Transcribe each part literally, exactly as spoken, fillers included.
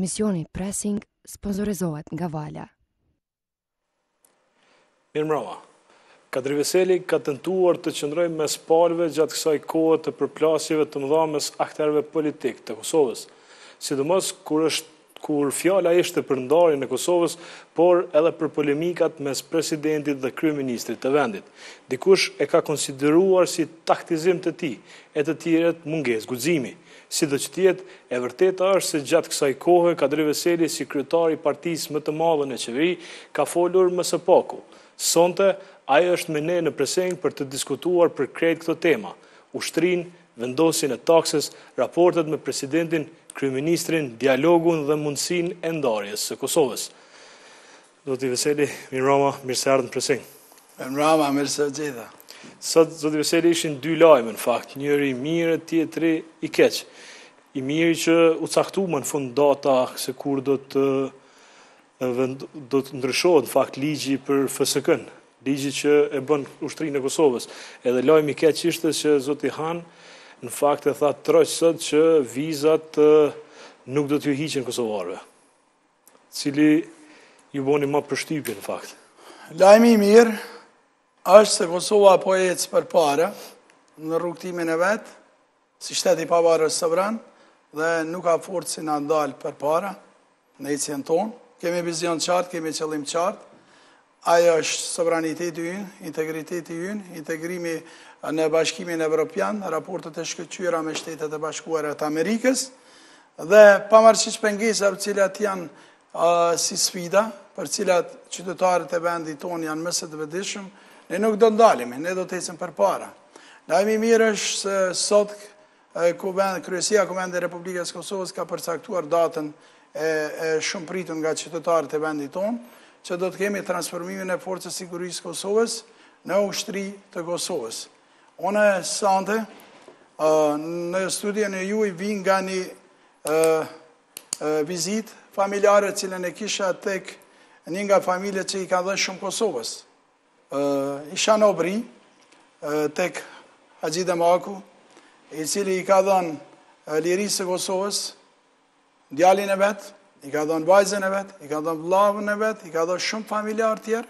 Emisioni Pressing sponsorizohet nga Vala. Mirëmbrëma. Kadri Veseli ka tentuar të qëndrojë mes palëve gjatë kësaj kohe të përplasjeve të mëdha mes aktorëve politik të Kosovës, sidomos kur është kur fjala ishte për ndarjen e Kosovës, por edhe për polemikat mes presidentit dhe kryeministrit të vendit. Dikush e ka konsideruar si taktizim të tij, e të tjerët mungesë guximi. Sido që tjetë, e vërteta është se gjatë kësaj kohe, Kadri Veseli, si kryetari i partisë më të madhe në qeveri, ka folur më së paku. Sonte, ai është me ne në Pressing për të diskutuar për krejt këto tema: ushtrinë, vendosjen e taksës, raportet me presidentin, kryeministrin, dialogun dhe mundësinë e ndarjes së Kosovës. Zoti Veseli, mirëmbrëma, mirë se erdhën në Pressing. Mirëmbrëma, mirë se u gjeta. Sot, zoti Veseli, ishin dy lajme në fakt, njëri i mirë, tjetri i keq. I miri që u caktua në fund data se kur do të do të ndryshohet në fakt ligji për F S K-n, ligji që e bën ushtrinë e Kosovës. Edhe lajmi i keq ishte që zoti Han në fakt e tha troq sot që vizat nuk do t'ju hiqen kosovarëve, cili ju boni më përshtypje në fakt. Lajmi i mirë është se Kosova po ecë përpara në rrugtimin e vet, si shtet i pavarur sovran, dhe nuk ka forcë si na ndal përpara në ecjen tonë. Kemi vizion qartë, kemi qëllim qartë. Ajo është sovraniteti ynë, integriteti ynë, integrimi në Bashkimin Evropian, raportet e shkëlqyera me Shtetet e Bashkuara të Amerikës, dhe pavarësisht pengesave të cilat janë uh, si sfida, për cilat qytetarët e vendit tonë janë më së të vëdishëm, ne nuk do ndalemi, ne do të ecim përpara. Lajmi i mirë është se sot Kryesia Kuvendit e Republikës së Kosovës ka përcaktuar datën e, e shumë pritur nga qytetarët e vendit tonë, që do të kemi transformimin e Forcës Sigurisë së Kosovës në ushtri të Kosovës. Unë sante, uh, në studion e juaj vi nga një uh, uh, vizit familjare cilën e kisha tek një nga familjet që i ka dhënë shumë Kosovës. Uh, isha në Obri, uh, tek Haxhi Demaku, i cili i ka dhënë uh, lirisë së Kosovës, djalin e vetë, i ka dhënë vajzën e vetë, i ka dhënë vllavën e vetë, i ka dhënë shumë familjar tjerë,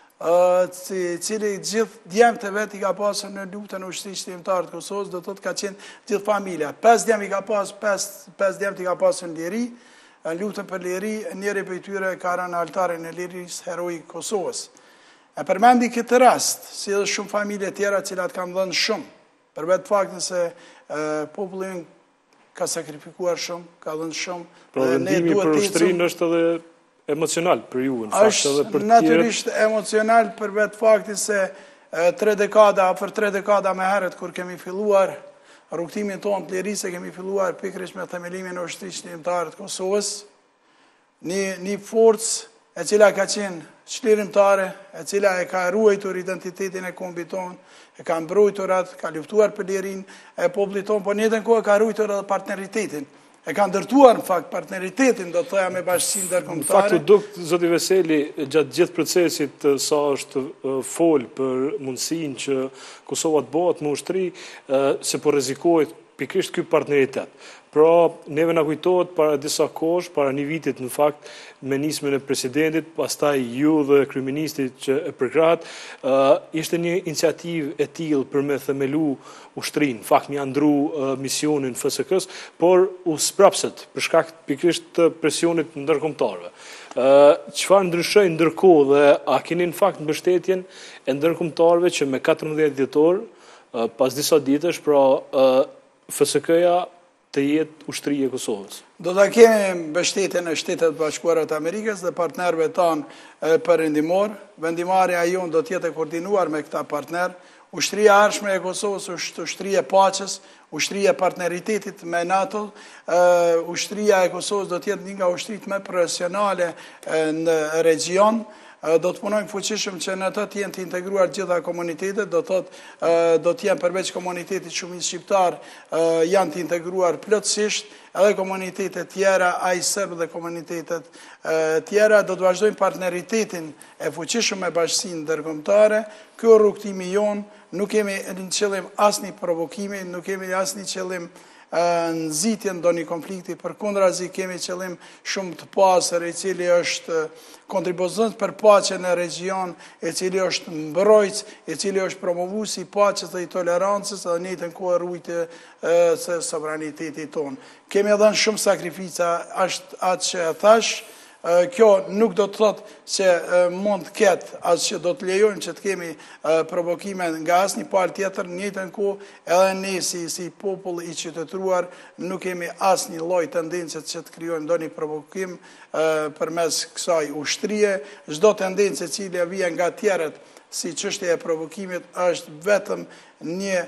uh, cili gjithë djemët e vetë i ka pasur në luftën e ushtrisë shtimtare të Kosovës, do të thotë ka qenë gjithë familja. Pesë djemë i ka pasur, pesë, pesë djemët i ka pasur në liri, në luftën për liri, njëri prej tyre ka rënë në altarin e lirisë heroi Kosovës. E përmendi këtë rast, si edhe shumë familje tjera cilat kanë dhënë shumë, për vetë faktin se uh, popullin ka sakrifikuar shumë, ka dhënë shumë. Pra vendimi për ushtrinë është edhe emocional për ju, në fakt, edhe për tjerët. Natyrisht emocional për vetë faktin se e, tre dekada, për tre dekada me herët, kur kemi filluar rrugtimin tonë të lirisë, kemi filluar pikërisht me themelimin e ushtrisë shtimtare të Kosovës, një, një forcë e cila ka qenë çlirimtare, e cila e ka ruajtur identitetin e kombit tonë, e ka mbrojtur atë, ka luftuar për lirinë e popullit tonë, por në njëjtën kohë ka ruajtur edhe partneritetin. E ka ndërtuar në fakt partneritetin, do të thoja, me bashkësinë ndërkombëtare. Në fakt, duk zoti Veseli, gjatë gjithë procesit sa është fol për mundësinë që Kosova të bëhet me ushtri, se po rrezikohet pikërisht ky partneritet. Pra, neve na kujtohet para disa kohësh, para një vitit në fakt, me nismën e presidentit, pastaj ju dhe kryeministrit që e përkrahet, uh, ishte një iniciativë e tillë për me themelu ushtrinë, në fakt një andru uh, misionin F S K-s, por u sprapset për shkak pikërisht të presionit ndërkombëtarëve. Uh, çfarë ndryshoi ndërkohë dhe a keni në fakt mbështetjen e ndërkombëtarëve që me katërmbëdhjetë dhjetor, uh, pas disa ditësh, pra uh, F S K-ja të jetë ushtri e Kosovës? Do të kemi mbështetjen e Shtetet Bashkuara të Amerikës dhe partnerëve tanë perëndimor. Vendimarrja jonë do të jetë e koordinuar me këta partner. Ushtria e ardhshme e Kosovës është ushtri e paqes, ushtri e partneritetit me NATO. Uh, ushtria e Kosovës do të jetë një nga ushtrit më profesionale në region. Do të punojmë fuqishëm që në të të jenë të integruar gjitha komunitetet, do të do të jenë përveç komunitetit shumit shqiptar, janë të integruar plotësisht, edhe komunitetet tjera, ai serb dhe komunitetet tjera, do të vazhdojmë partneritetin e fuqishëm me bashkësinë ndërkombëtare. Ky rrugtimi jon, nuk kemi në qëllim asnjë provokimi, nuk kemi asnjë qëllim nxitjen do një konflikti, përkundrazi kemi qëllim shumë të pasër, i cili është kontribuant për paqen në region, i cili është mbrojtës, i cili është promovues i paqes dhe i tolerancës, dhe në njëjtën kohë ruajtje së sovranitetit tonë. Kemi dhënë shumë sakrifica, është atë që e thash. Kjo nuk do të thotë që mund të ketë atë që do të lejojmë që të kemi provokime nga asnjë palë tjetër, në njëjtën kohë edhe ne si, si popull i qytetëruar nuk kemi asnjë lloj tendence që të krijojmë ndonjë provokim përmes kësaj ushtrie. Çdo tendencë e cila vjen nga tjerët si çështja e provokimit është vetëm një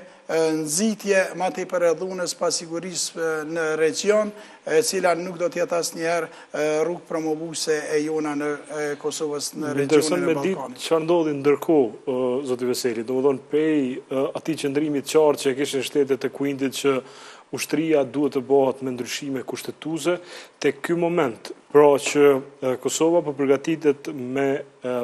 nxitje më tepër e dhunës pa sigurisë në region, e cila nuk do të jetë asnjëherë rrugë promovuese e jona në Kosovës në regionin e Ballkanit. Çfarë ndodhi ndërkohë, zoti Veseli, domethënë prej atij qëndrimit të qartë që kishin shtetet e Kuindit që ushtria duhet të bëhet me ndryshime kushtetuese, tek ky moment, pra që Kosova po përgatitet me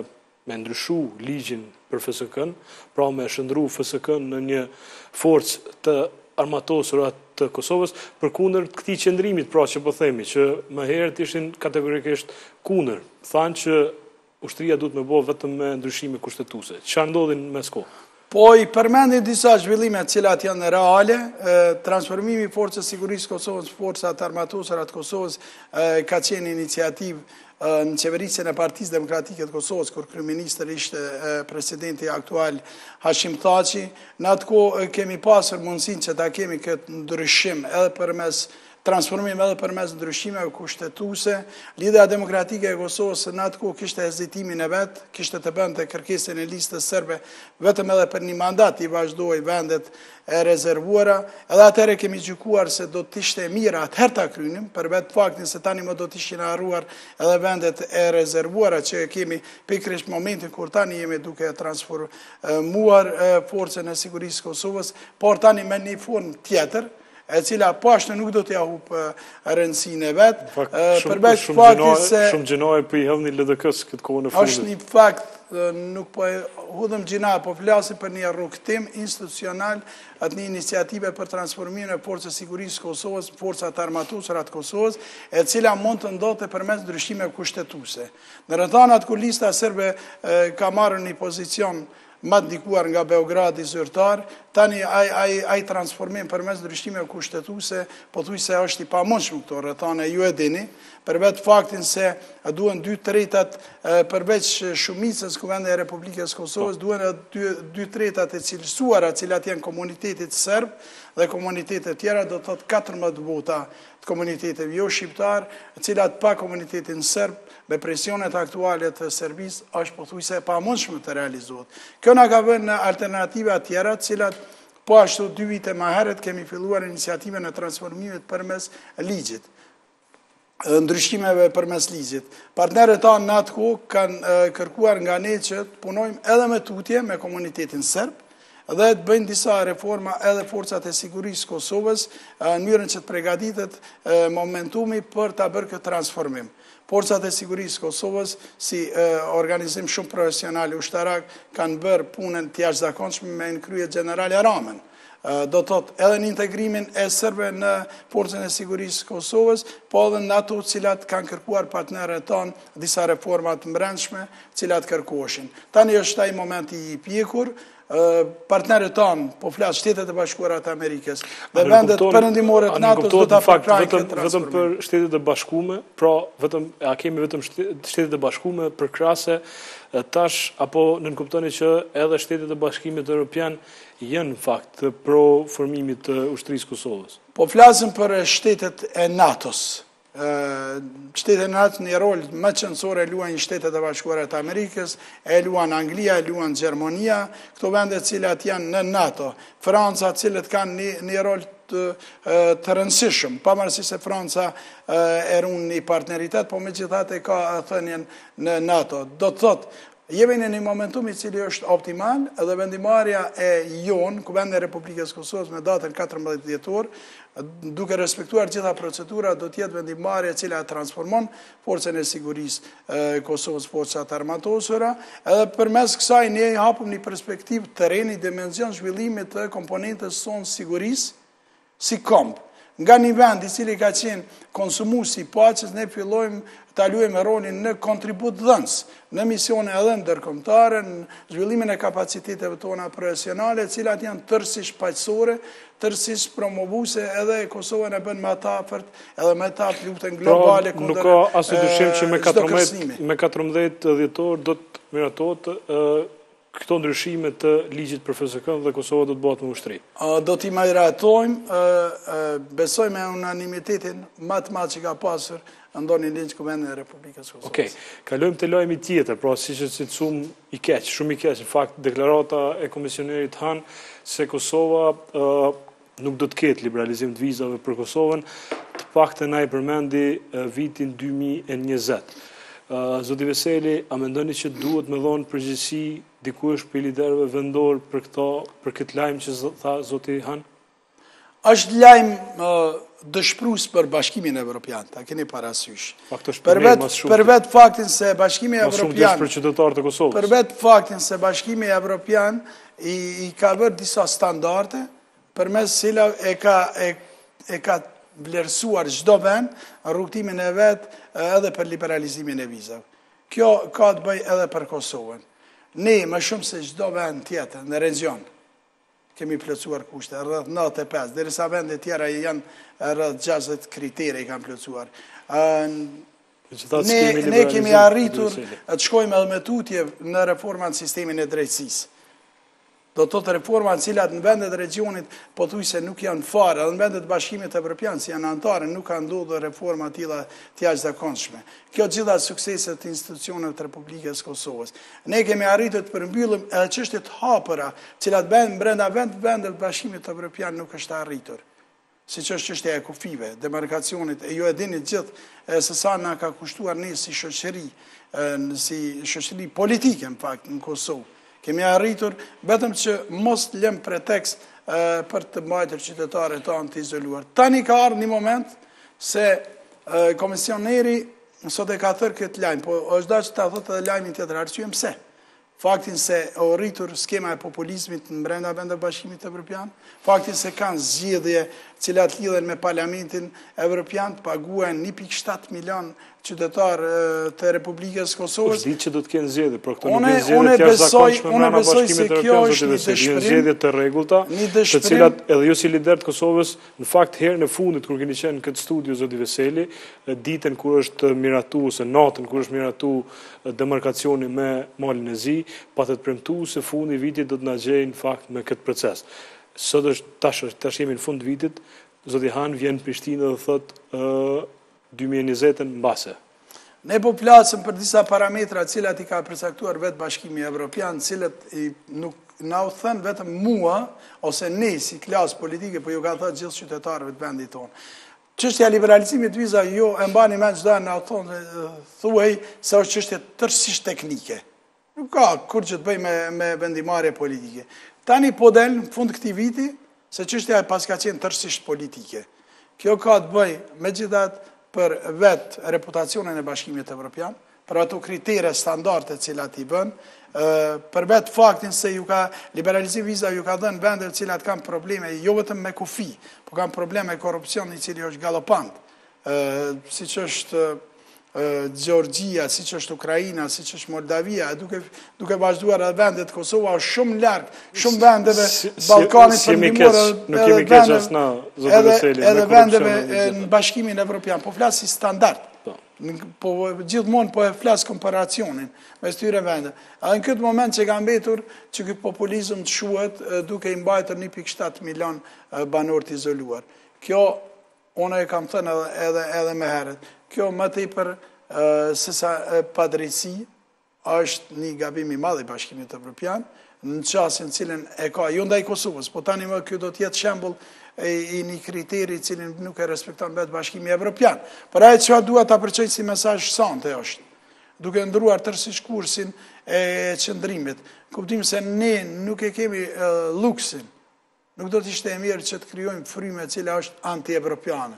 me ndryshu ligjin për F S K-n, pra me shëndru F S K-n në një forcë të armatosur të Kosovës, përkundër këtij qëndrimit, pra që po themi, që më herët ishin kategorikisht kundër, thanë që ushtria duhet me bëhet vetëm me ndryshime kushtetuese. Çfarë ndodhi mes kohë? Po i përmendin disa zhvillime të cilat janë reale, transformimi i Forcës Sigurisë Kosovës, forcat armatosura të Kosovës ka qenë iniciativë në qeverisjen e Partisë Demokratike të Kosovës, kur kryeministër ishte presidenti aktual Hashim Thaçi. Në atë kohë kemi pasur mundësinë që ta kemi këtë ndryshim edhe përmes transformim edhe përmes ndryshimeve kushtetuese. Lidhja Demokratike e Kosovës në atë kohë kishte hezitimin e vet, kishte të bënte kërkesën e listës serbe vetëm edhe për një mandat i vazhdoi vendet e rezervuara. Edhe atëherë kemi gjykuar se do të ishte mirë atëherë ta krynim, për vetë faktin se tani më do të ishin harruar edhe vendet e rezervuara që kemi pikërisht momentin kur tani jemi duke transformuar forcën e sigurisë Kosovës, por tani me një formë tjetër, e cila pashtë nuk do t'ja hupë rëndësinë e vetë. Shumë gjinoje për i hëvni L D K-s këtë kohë në fundit. Është një fakt, nuk po hudhëm gjina, po flasim për një rrugtim institucional, atë një iniciative për transformimin e Forcës Sigurisë Kosovës, forcat armatosura të Kosovës, e cila mund të ndodhte përmes ndryshime kushtetuese. Në rrethana kur lista serbe ka marrë një pozicion ma të ndikuar nga Beogradi zyrtar, tani ai transformim përmes ndryshime kushtetuese, po thuaj se është i pamundshëm këto rrethana, ju e dini, për vetë faktin se duhen dy tretat përveç shumicës Kuvendit e Republikës Kosovës, duhen dy tretat e cilësuara, cilat janë komunitetit serb dhe komunitetet tjera, do të thotë katërmbëdhjetë vota të komuniteteve jo shqiptar, cilat pa komunitetin serb, me presionet aktuale të Serbisë, është pothuajse e pamundshme të realizohet. Kjo na ka vënë në alternativa tjera, cilat po ashtu dy vite më herët kemi filluar iniciativën e transformimit përmes ligjit, ndryshimeve përmes ligjit. Partnerët tanë në atë kohë kanë kërkuar nga ne që të punojmë edhe me tutje me komunitetin serb, dhe të bëjnë disa reforma edhe forcat e sigurisë Kosovës, në mënyrën që të përgatitet momentumi për ta bërë këtë transformim. Forcat e sigurisë Kosovës, si organizim shumë profesional ushtarak, kanë bërë punën të jashtëzakonshme me në krye generali Ramen. Do të thotë edhe në integrimin e serbe në Forcën e Sigurisë Kosovës, po edhe në ato cilat kanë kërkuar partnerët tonë disa reformat mbrendshme, cilat kërkoheshin. Tani është ai momenti i pjekur, partnerët tonë, po flasë Shtetet e Bashkuara të Amerikës, dhe vendet perëndimore të NATO-s do ta përkrajnë këtë transformim. Vetëm për Shtetet e Bashkuara, pra vetëm a kemi vetëm Shtetet e Bashkuara përkrahase tash, apo nënkuptoni që edhe Shtetet e Bashkimit Evropian janë në fakt pro formimit të ushtrisë Kosovës? Po flasim për Shtetet e NATO-s. Shtetet e NATO një rol më qëndësor e luajnë Shtetet e Bashkuara të Amerikës, e luan Anglia, e luan Gjermania, këto vendet cilat janë në NATO. Franca, cilat kanë një rol të rëndësishëm, pavarësisht se Franca e ruan një partneritet, po megjithatë ka thënien në NATO. Do të thotë, jemi në një momentum i cili është optimal, edhe vendimarrja e jonë, Kuvendi i Republikës Kosovës me datën katërmbëdhjetë dhjetor, duke respektuar gjitha procedura, do tjetë vendimarrja e cila transformon Forcën e Sigurisë Kosovës, forcat armatosura, edhe përmes kësaj ne hapëm një perspektivë terreni, dimension zhvillimit të komponentës sonë sigurisë, si komp. nga një vend i cili ka qenë konsumuesi i paqes, ne fillojmë ta luajmë rolin në kontribut dhënës, në misione edhe ndërkombëtare, në zhvillimin e kapaciteteve tona profesionale, të cilat janë tërësisht paqësore, tërësisht promovuese, edhe Kosovën e bën më të afërt, edhe më të afërt luftën globale kundër. Nuk ka asnjë dyshim që me katërmbëdhjetë me katërmbëdhjetë dhjetor do të miratohet këto ndryshime të ligjit për F S K dhe Kosova do të bëhet më ushtri. Do t'i miratojmë, besoj me unanimitetin më të madh që ka pasur ndonjë ligj Kuvendit e Republikës Kosovës. Okej, kalojmë te lajmi tjetër, pra siç e citsum i keq, shumë i keq, në fakt deklarata e komisionerit Han se Kosova nuk do të ketë liberalizim të vizave për Kosovën, të paktën ai përmendi vitin dy mijë e njëzet. Zoti Veseli, a mendoni që duhet me dhonë përgjegjësi dikush për liderëve vendor për këto, për këtë lajm që tha zoti Han? Është lajm dëshpërues për Bashkimin Evropian, ta keni parasysh. Për vetë faktin se Bashkimi Evropian për qytetarët e Kosovës. Për vetë faktin se Bashkimi Evropian i, i ka bërë disa standarde përmes cilave e ka e, e ka vlerësuar çdo vend rrugtimin e vet edhe për liberalizimin e vizave. Kjo ka të bëjë edhe për Kosovën. Ne më shumë se çdo vend tjetër në region kemi plotësuar kushte rreth nëntëdhjetë e pesë, derisa vendet tjera janë rreth gjashtëdhjetë kritere i kanë plotësuar. Ne ne kemi arritur të shkojmë edhe me tutje në reformën e sistemin e drejtësisë. Do të thotë reforma në cilat në vendet e regionit pothuajse nuk janë fare, edhe në vendet e Bashkimit Evropian si janë anëtare nuk kanë ndodhur reforma të tilla të jashtëzakonshme. Kjo gjitha sukseset të institucioneve të Republikës Kosovës. Ne kemi arritur të përmbyllim edhe çështjet të hapura, të cilat bën brenda vend vendet të Bashkimit Evropian nuk është arritur. Siç është çështja e kufive, demarkacionit, e ju e dini gjithë se sa na ka kushtuar ne si shoqëri, si shoqëri politike në fakt në Kosovë. Kemi arritur vetëm që mos të lëm pretekst për të mbajtur qytetarët tanë të izoluar. Tani ka ardhur një moment se komisioneri sot e ka thërë këtë lajm, po është dashur ta thotë edhe lajmin tjetër, arsye pse. Faktin se o rritur skema e populizmit në brenda vendeve Bashkimit Evropian, faktin se kanë zgjedhje cilat lidhen me Parlamentin Evropian, paguajnë një pikë shtatë milion qytetar të Republikës Kosovës. Është ditë që do të kenë zgjedhje, por këto nuk janë zgjedhje të jashtëzakonshme brenda Bashkimit Evropian, janë zgjedhje të rregullta, të cilat edhe ju si lider të Kosovës, në fakt herën e fundit kur keni qenë në këtë studio zoti Veseli, ditën kur është miratuar ose natën kur është miratuar demarkacioni me Malin e Zi, pa të premtuar se fundi i vitit do të na gjejë në fakt me këtë proces. Sot është tash tash jemi në fund vitit, zoti Han vjen në Prishtinë dhe thotë dy mijë e njëzet mbase. Ne po flasim për disa parametra të cilat i ka përcaktuar vetë Bashkimi Evropian, të cilët i nuk na u thënë vetëm mua ose ne si klasë politike, po ju ka thënë gjithë qytetarëve të vendit tonë. Çështja e liberalizimit të vizave jo e mbani mend çdo na u thonë thuaj se është çështje tërësisht teknike. Nuk ka kur që të bëj me me vendimarrje politike. Tani po del në fund këtij viti se çështja e paska qenë tërësisht politike. Kjo ka të bëj megjithatë për vetë reputacionin e Bashkimit Evropian, për ato kritere standarde cilat i bën, për vetë faktin se ju ka liberalizim viza ju ka dhënë vendet cilat kanë probleme jo vetëm me kufi, po kanë probleme me korrupsion i cili është galopant, siç është Gjeorgjia, siç është Ukraina, siç është Moldavia, duke duke vazhduar edhe vendet Kosova është shumë larg, shumë vendeve Ballkanit Perëndimor, nuk kemi keq as na zoti Veseli, edhe vendeve në Bashkimin Evropian, po flas si standard. Po gjithmonë po e flas komparacionin me këtyre vende. A në këtë moment që ka mbetur që ky populizëm të shuhet duke i mbajtur një pikë shtatë milion banor të izoluar. Kjo unë e kam thënë edhe edhe më herët. Kjo më tepër se sa padrejtësi është një gabim i madh i Bashkimit Evropian në çastin cilën e ka jo ndaj Kosovës, po tani më ky do të jetë shembull i një kriteri i cilin nuk e respekton vetë Bashkimi Evropian. Por ajo që dua ta përçoj si mesazh sonte është, duke ndruar tërësisht kursin e qëndrimit, kuptim se ne nuk e kemi luksin, nuk do të ishte e mirë që të krijojmë frymë e cila është anti-evropiane.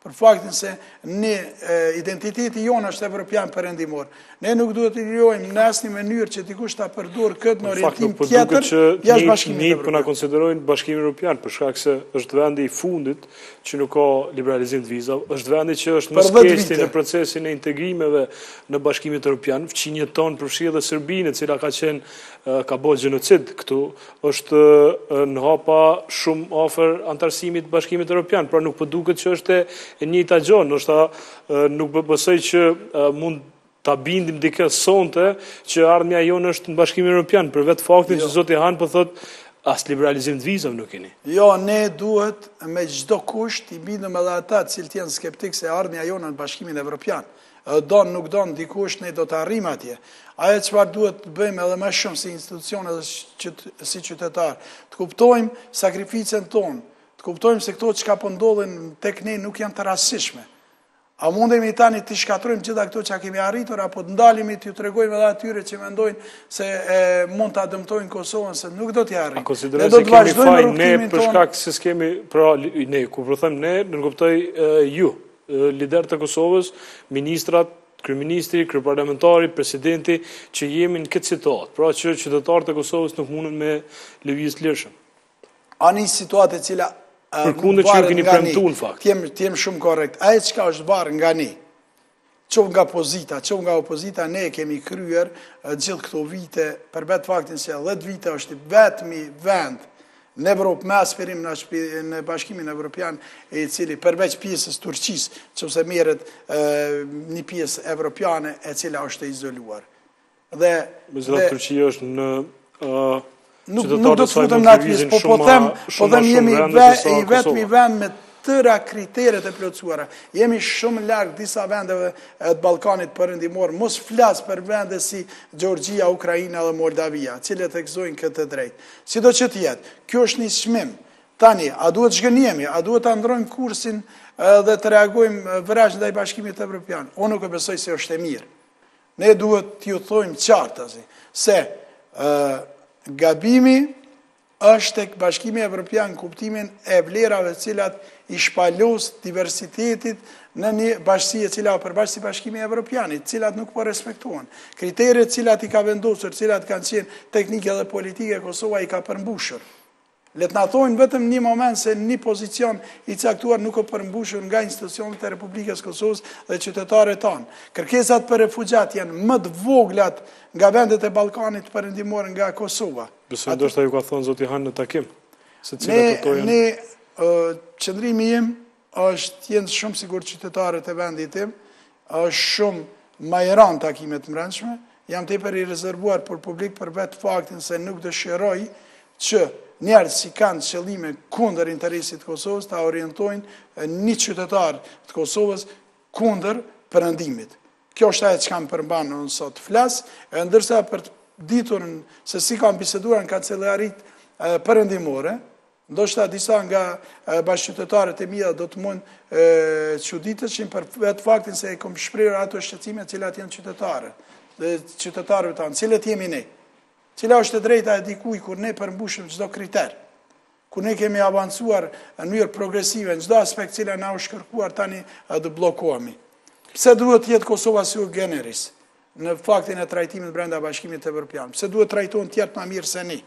për faktin se ne identiteti jonë është evropian perëndimor. Ne nuk duhet të lejojmë në asnjë mënyrë që dikush ta përdor këtë në orientim tjetër jashtë Bashkimit Evropian. Po na konsiderojnë Bashkimin Evropian për shkak se është vendi i fundit që nuk ka liberalizim të vizave, është vendi që është më skesti në procesin e integrimeve në Bashkimin Evropian, fqinjet tonë përfshi edhe Serbinë, e cila ka qenë ka bërë gjenocid këtu, është në hapa shumë afër antarësimit të Bashkimit Evropian, pra nuk po duket që është e njëjta gjë, ndoshta nuk besoj që mund ta bindim dikë sonte që ardhmja jonë është në Bashkimin Evropian, për vetë faktin që Zoti Han po thotë as liberalizim të vizave nuk keni. Jo, ne duhet me çdo kusht i bindëm edhe ata të cilët janë skeptik se ardhmja jonë në Bashkimin Evropian. Don nuk don dikush, ne do të arrim atje. Ajo çfarë duhet të bëjmë edhe më shumë si institucione dhe si qytetar, të kuptojmë sakrificën tonë, të kuptojmë se këto çka po ndodhin tek ne nuk janë të rastësishme. A mundemi tani të shkatrojmë gjitha këto që kemi arritur, apo të ndalemi të ju tregojmë edhe atyre që mendojnë se e, mund të dëmtojnë Kosovën, se nuk do t'ja arrim. A konsideroj se kemi faj ne për shkak se s'kemi, pra ne, ku për them ne, në kuptoj ju, lider të Kosovës, ministrat, kryeministri, kryeparlamentari, presidenti, që jemi në këtë situatë, pra që qytetarët e Kosovës nuk mundën me lëvizje të lirshëm. A një situatë e cila përkundër që ju keni premtuar në fakt. Të jem shumë korrekt. Ajo çka është varë nga ne, qoftë nga opozita, qoftë nga opozita, ne kemi kryer gjithë këto vite, për vetë faktin se dhjetë vite është vetmi vend në Evropë me aspirim në Bashkimin Evropian, e cili përveç pjesës Turqisë, nëse merret një pjesë evropiane e cila është e izoluar. Dhe dhe Turqia është në Nuk do të futem në atë pjesë, po po them, po them jemi i vetmi vend me tëra kriteret e plotësuara. Jemi shumë larg disa vendeve të Ballkanit perëndimor, mos flas për vende si Gjeorgjia, Ukraina dhe Moldavia, të cilët ekzojnë këtë drejt. Sido që të jetë, kjo është një çmim. Tani, a duhet zhgënjemi, a duhet ta ndrojmë kursin dhe të reagojmë vrasë ndaj Bashkimit Evropian? Unë nuk e besoj se është e mirë. Ne duhet t'ju thojmë qartë se gabimi është tek Bashkimi Evropian kuptimin e vlerave cilat i shpalos diversitetit në një bashkësi e cila përbashkë si Bashkimi Evropianit, cilat nuk po respektohen. Kriteret cilat i ka vendosur, cilat kanë qenë teknike dhe politike, Kosova i ka përmbushur. Le të na thojnë vetëm një moment se një pozicion i caktuar nuk o përmbushur nga institucionet e Republikës Kosovës dhe qytetarët tanë. Kërkesat për refugjat janë më të voglat nga vendet e Ballkanit perëndimor nga Kosova. Besoj ndoshta ju ka thonë Zoti Han në takim. Se ne, ne uh, qëndrimi im është jenë shumë sigur qytetarët e vendit tim, është shumë majran takimet mbrëmshme, jam tepër i rezervuar për publik për vetë faktin se nuk dëshiroj që njerëz që kanë qëllime kundër interesit të Kosovës ta orientojnë një qytetar të Kosovës kundër perëndimit. Kjo është ajo që kam përmbanë unë sot flas, e ndërsa për të ditur se si kam biseduar në kancelarit perëndimore, ndoshta disa nga bashkëqytetarët e mia do të mund çuditëshin për vetë faktin se e kam shprehur ato shqetësime të cilat janë qytetarë, dhe qytetarëve tanë, cilët jemi ne. Cila është e drejta e dikuj kur ne përmbushim çdo kriter, kur ne kemi avancuar në mënyrë progresive në çdo aspekt cila na është kërkuar tani të bllokohemi. Pse duhet të jetë Kosova sui generis në faktin e trajtimit brenda Bashkimit Evropian? Pse duhet trajtohen tjerë më mirë se ne?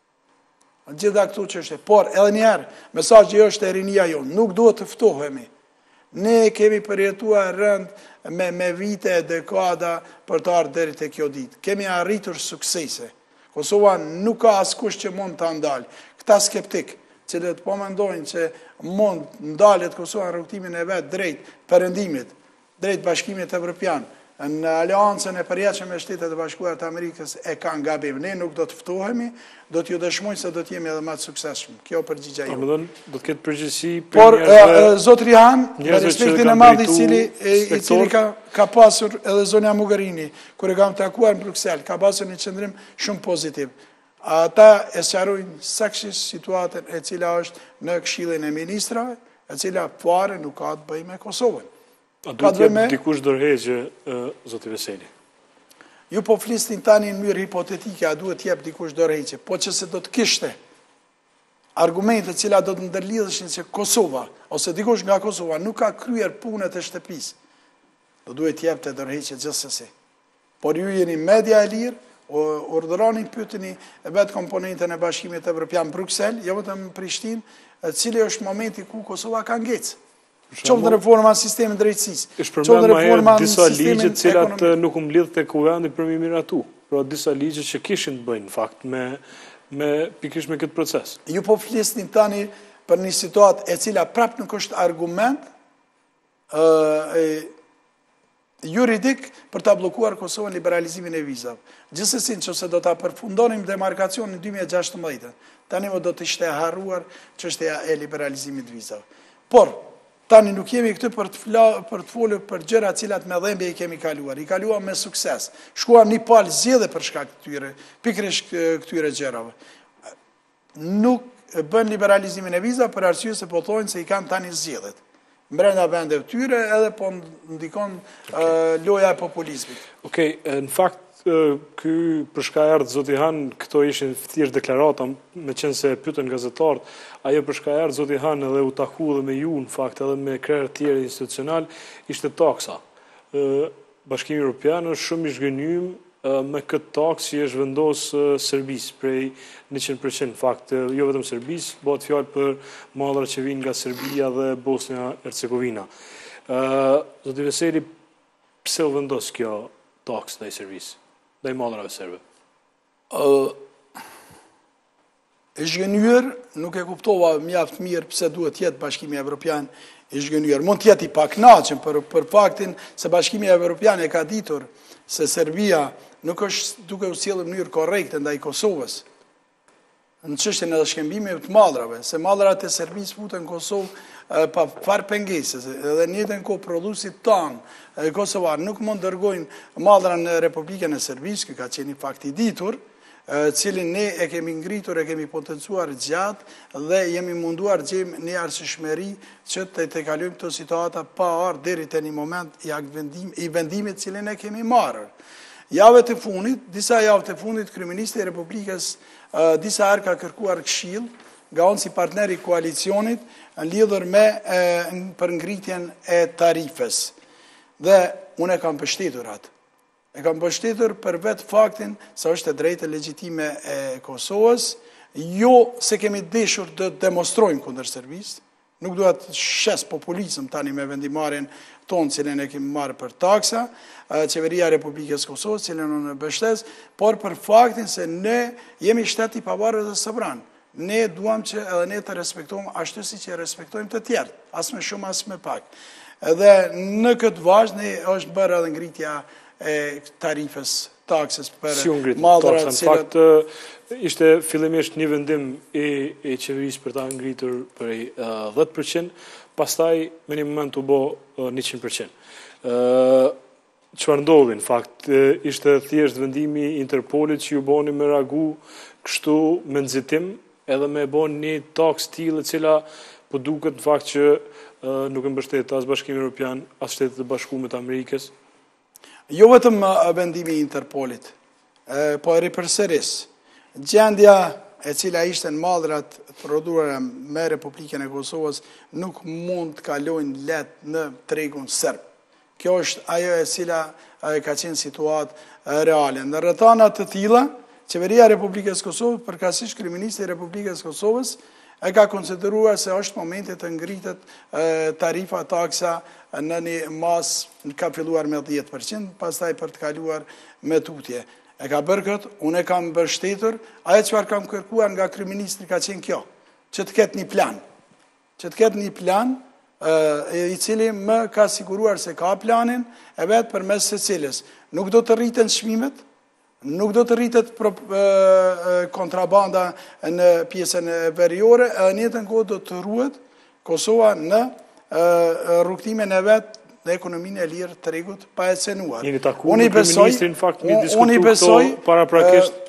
Gjitha këto çështje, por edhe një herë, mesazhi është e rinia jonë, nuk duhet të ftohemi. Ne kemi përjetuar rënd me me vite e dekada për të ardhur deri te kjo ditë. Kemi arritur suksese. Kosova nuk ka askush që mund të ndalë. Këta skeptik, cilët po mendojnë që mund ndalet Kosova në rrugtimin e vetë drejt perëndimit, drejt Bashkimit Evropian, në aleancën e përjetshme me Shtetet e Bashkuara të Amerikës e kanë gabim. Ne nuk do të ftohemi, do t'ju dëshmojnë se do të jemi edhe më të suksesshëm. Kjo përgjigja jote. Domethënë, do të ketë përgjegjësi për Por zotri Han, me respektin e madh i cili i cili ka ka pasur edhe zonja Mogherini, kur e kam takuar në Bruksel, ka pasur një qëndrim shumë pozitiv. Ata e sqarojnë saktësisht situatën e cila është në Këshillin e Ministrave, e cila fare nuk ka të bëjë me Kosovën. A duhet të jep dikush dorëheqje, zoti Veseli? Ju po flisnin tani në mënyrë hipotetike, a duhet të jep dikush dorëheqje, po që se do të kishte, argumente cila do të ndërlidheshin që Kosova, ose dikush nga Kosova, nuk ka kryer punët e shtëpisë, do duhet jep të dërheqje gjithsesi. Por ju jeni media e lirë, urdhëroni pyeteni e vetë komponentën e Bashkimit Evropian Bruxelles, jo vetëm Prishtinë, cili është momenti ku Kosova ka ngecë. Qoftë në reforma në sistemin drejtësisë. Ishpërmend më herë disa ligje të cilat nuk u mblidh tek kuvendi për mi miratu. Pra disa ligje që kishin të bëjnë në fakt me me pikërisht me këtë proces. Ju po flisni tani për një situatë e cila prap nuk është argument juridik për ta bllokuar Kosovën liberalizimin e vizave. Gjithsesi, nëse do ta përfundonim demarkacionin në dy mijë e gjashtëmbëdhjetë, tani më do të ishte harruar çështja e liberalizimit të vizave. Por tani nuk jemi këtu për të për të folur për gjëra të cilat me dhëmbje i kemi kaluar. I kaluam me sukses. Shkuam një palë zgjedhje për shkak të këtyre, pikërisht këtyre gjërave. Nuk bën liberalizimin e vizave për arsye se po thonë se i kanë tani zgjedhjet. Brenda vendeve të tyre edhe po ndikon loja e populizmit. Okej, në fakt ky për shka erdhë Zoti Han, këto ishin thjesht deklarata, me qenë se pyetën gazetarët, ajo për shka erdhë Zoti Han edhe u taku dhe me ju, në fakt edhe me krerë tjerë institucional, ishte taksa. Bashkimi Evropian është shumë i zhgënjym me këtë taksë që është vendosë Serbisë prej njëqind përqind. Në fakt, jo vetëm Serbisë, bëhet fjalë për mallra që vinë nga Serbia dhe Bosnia-Hercegovina. Zoti Veseli, pse u vendos kjo taksë ndaj Serbisë? Dhe i mallrave serbe? E zhgënjur, nuk e kuptova mjaft mirë pse duhet jetë Bashkimi Evropian i zhgënjur. Mund të jetë i pakënaqur për për faktin se Bashkimi Evropian e ka ditur se Serbia nuk është duke u sjellë në mënyrë korrekte ndaj Kosovës në çështjen e shkëmbimit të mallrave, se mallrat e Serbisë futen në Kosovë pa far pengesës, edhe në njëjtën kohë prodhuesit tanë kosovar nuk mund dërgojnë mallra në Republikën e Serbisë, që ka qenë një fakt i ditur, cilin ne e kemi ngritur, e kemi potencuar gjatë dhe jemi munduar gjejmë një arsyeshmëri që të të kalojmë këto situata pa ardhur deri te një moment i vendim, i vendimit cilin e kemi marrë. Javët e fundit, disa javët e fundit, kryeministri i Republikës disa herë ka kërkuar këshill nga unë si partneri i koalicionit në lidhur me për ngritjen e tarifës. Dhe unë e kam mbështetur atë. E kam mbështetur për vetë faktin se është e drejtë legjitime e Kosovës, jo se kemi dëshur të demonstrojmë kundër Serbisë, nuk duhet të shes populizëm tani me vendimarrjen tonë cilën e kemi marrë për taksa, qeveria e Republikës Kosovës, cilën unë mbështes, por për faktin se ne jemi shtet i pavarur dhe sovran. Ne duam që edhe ne të respektojmë ashtu si që respektojmë të tjerë, as më shumë, as më pak. Edhe në këtë vazhd ne është bërë edhe ngritja e tarifës taksës për mallra të cilat... Në fakt, ishte fillimisht një vendim i qeverisë për ta ngritur për dhjetë përqind, pastaj me një moment u bo njëqind përqind. Çfarë ndodhi, në fakt, ishte thjesht vendimi i Interpolit që ju boni me reagu kështu me nxitim, edhe me bon një taks tillë e cila po duket në fakt që nuk e mbështet as Bashkimi Evropian, as Shtetet e Bashkuara të Amerikës. Jo vetëm vendimi i Interpolit, po e ripërsëris. Gjendja e cila ishte në mallrat prodhuara me Republikën e Kosovës nuk mund të kalojnë letë në tregun serb. Kjo është ajo e cila ka qenë situatë reale. Në rrethana të tilla, qeveria e Republikës Kosovës, përkatësisht kryeministri i Republikës Kosovës, e ka konsideruar se është momenti të ngritet tarifa taksa në një mas, ka filluar me dhjetë përqind, pastaj për të kaluar me tutje. E ka bërë këtë, unë e kam mbështetur, ajo çfarë kam kërkuar nga kryeministri ka qenë kjo, që të ketë një plan. Që të ketë një plan i cili më ka siguruar se ka planin e vetë përmes së cilës nuk do të rriten çmimet, nuk do të rritet kontrabanda në pjesën veriore, e në njëjtën kohë do të ruhet Kosova në rrugtimin e vet në ekonominë e lirë të tregut pa e cenuar. Jeni takuar me kryeministrin, në fakt mi diskutu këto paraprakisht?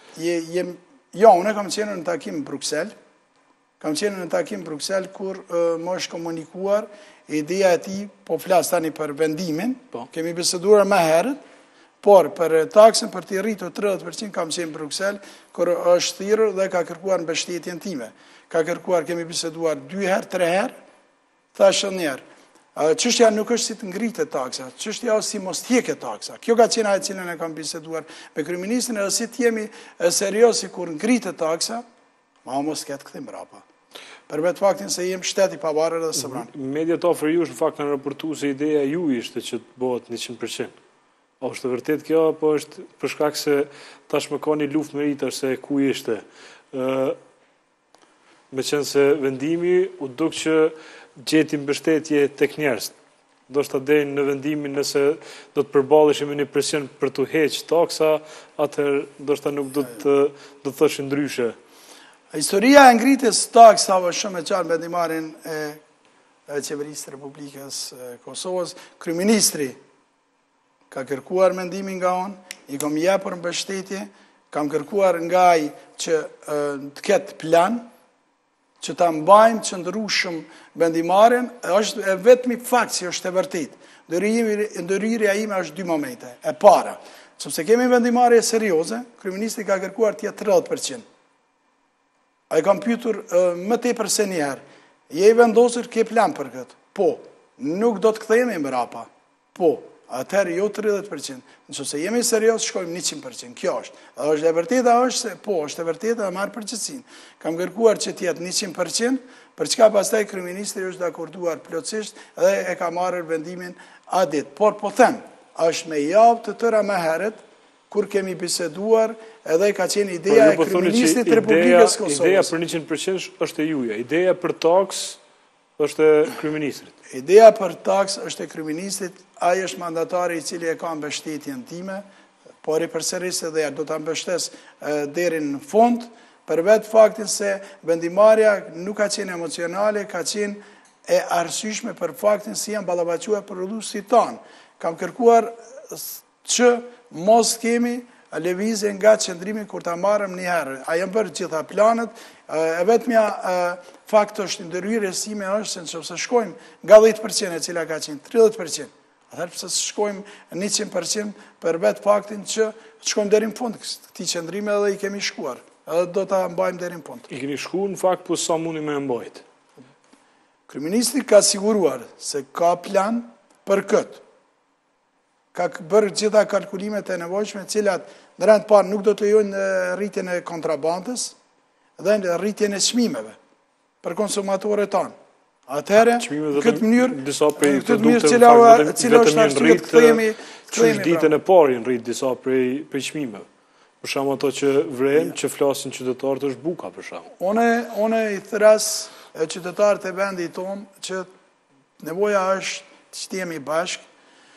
Jo, unë kam qenë në takim në Bruxelles, kam qenë në takim në Bruxelles kur më është komunikuar ideja e tij, po flas tani për vendimin, kemi biseduar më herët, por për taksën për t'i rritur tridhjetë përqind kam qenë në Bruksel, kur është thirrur dhe ka kërkuar mbështetjen time. Ka kërkuar, kemi biseduar dy herë, tre herë, thashë njerë. Çështja nuk është si të ngritet taksa, çështja është si mos t'hiqet taksa. Kjo ka qenë ajo cilën e kam biseduar me kryeministrin, edhe si t'jemi serioz si kur ngritet taksa, ma mos ketë kthim mbrapa. Për vetë faktin se jem shteti pavarur dhe sovran. Mediat afër jush në fakt kanë raportuar se ideja ju ishte që të bëhet njëqind përqind. A është vërtet kjo, apo është për shkak se tashmë ka një luftë meritësh se ku ishte? Ë me qenë se vendimi u duk që gjeti mbështetje tek njerëz. Do shta deri në vendimin nëse do të përballeshim me një presion për të heqë taksa, atëherë do shta nuk do të do të thosh ndryshe. Historia e ngritjes taksave është shumë e qartë me ndihmën e, e qeverisë së Republikës e Kosovës. Kryeministri ka kërkuar mendimin nga unë, i kam jepur mbështetje, kam kërkuar nga ai që e, të ketë plan, që ta mbajmë që ndryshëm vendimaren, është e vetmi fakt që është e vërtet. Ndërhyrja ime është dy momente. E para, sepse kemi vendimarrje serioze, kryeministri ka kërkuar të jetë tridhjetë përqind. A i kam pyetur më tepër se një herë, je i vendosur ke plan për këtë? Po, nuk do të kthehemi mbrapa. Po, atëherë jo tridhjetë përqind. Nëse jemi serioz, shkojmë njëqind përqind. Kjo është. A është e vërteta është se po, është e vërteta e marr përgjithësinë. Kam kërkuar që të jetë njëqind përqind, për çka pastaj kryeministri është dakorduar plotësisht dhe e ka marrë vendimin adit. Por po them, është me javë të tëra më herët kur kemi biseduar, edhe ka qenë ideja e kryeministrit të Republikës Kosovës. Ideja për njëqind përqind është e juja. Ideja për taks është e kryeministrit. Ideja për taks është e kryeministrit, ai është mandatari i cili e ka mbështetjen time, por i përsëris edhe do ta mbështes deri në fund, për vetë faktin se vendimarrja nuk ka qenë emocionale, ka qenë e arsyeshme për faktin se janë ballavaçuar produsit tanë. Kam kërkuar që mos kemi lëvizje nga qëndrimi kur ta marrëm një herë. A janë bërë gjitha planet, e vetmja fakt është ndërhyrja sime është se nëse shkojmë nga dhjetë përqind e cila ka qenë tridhjetë përqind, atëherë pse shkojmë njëqind përqind për vetë faktin që shkojmë deri në fund këtij qëndrimi dhe i kemi shkuar. Edhe do ta mbajmë deri në fund. I keni shkuar në fakt, po sa mundi me mbajt? Kryeministri ka siguruar se ka plan për këtë. Ka bërë gjitha kalkulimet e nevojshme, cilat në rend parë nuk do të lejojnë rritjen e kontrabandës dhe në rritjen e çmimeve për konsumatorët tanë. Atëherë, në këtë mënyrë, disa prej këtë mënyrë cila cila është arsye të kthehemi kthehemi ditën e parë në rrit disa prej prej çmimeve. Për shembull ato që vrejmë, që flasin qytetarët është buka për shembull. Unë unë i thras qytetarët e vendit tonë që nevoja është të jemi bashkë.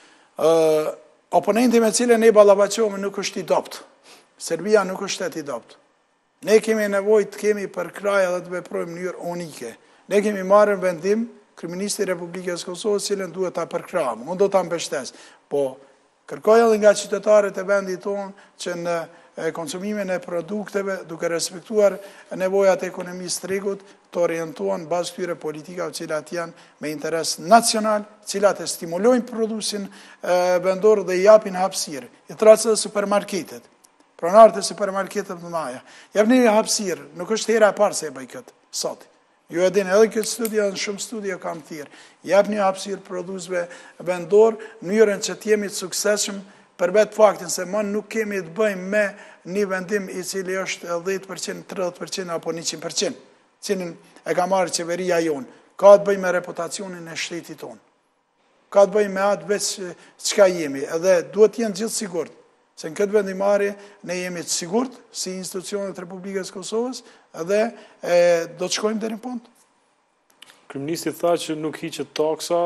Uh, oponenti me cilën ne ballavaçohemi nuk është i dopt. Serbia nuk është shtet i dopt. Ne kemi nevojë të kemi përkrahje dhe të veprojmë në mënyrë unike. Ne kemi marrë vendim, kryeministri i Republikës Kosovës, cilën duhet ta përkrahim. Unë do ta mbështes. Po kërkoj edhe nga qytetarët e vendit tonë që në konsumimin e produkteve, duke respektuar nevojat e ekonomisë tregut, të orientohen bazë këtyre politikave cilat janë me interes nacional, cilat e stimulojnë produsin vendor dhe i japin hapësirë. I tracë dhe supermarketet, pronarët e supermarketet të mëdha. Japni hapësirë, nuk është hera e parë se e bëj këtë sot. Ju e dini edhe këtë studia, në shumë studia kam thirrë. Japni hapësirë produsve vendor, në mënyrën që të jemi të suksesshëm, për vetë faktin se më nuk kemi të bëjmë me një vendim i cili është dhjetë përqind, tridhjetë përqind apo njëqind përqind, cilin e ka marrë qeveria jonë. Ka të bëjmë me reputacionin e shtetit tonë. Ka të bëjmë me atë veç çka jemi, edhe duhet jenë gjithë sigurt, se në këtë vendimarrje ne jemi të sigurt si institucionet e Republikës Kosovës dhe e, do të shkojmë deri në fund. Kryeministri tha që nuk hiqet taksa,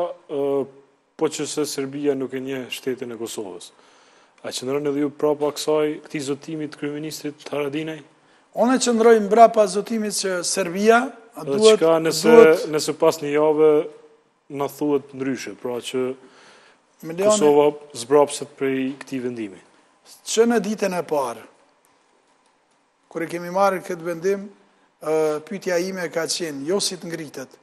po që se Serbia nuk e njeh shtetin e Kosovës. A qëndron edhe ju prapa kësaj këtij zotimi të kryeministrit Haradinaj? Unë qëndroj mbrapa zotimit që Serbia duhet çka nëse duhet nëse pas një jave na thuhet ndryshe, pra që milione, Kosova zbrapset prej këtij vendimi. Që në ditën e parë, kur e kemi marrë këtë vendim, uh, pyetja ime ka qenë jo si të ngritet,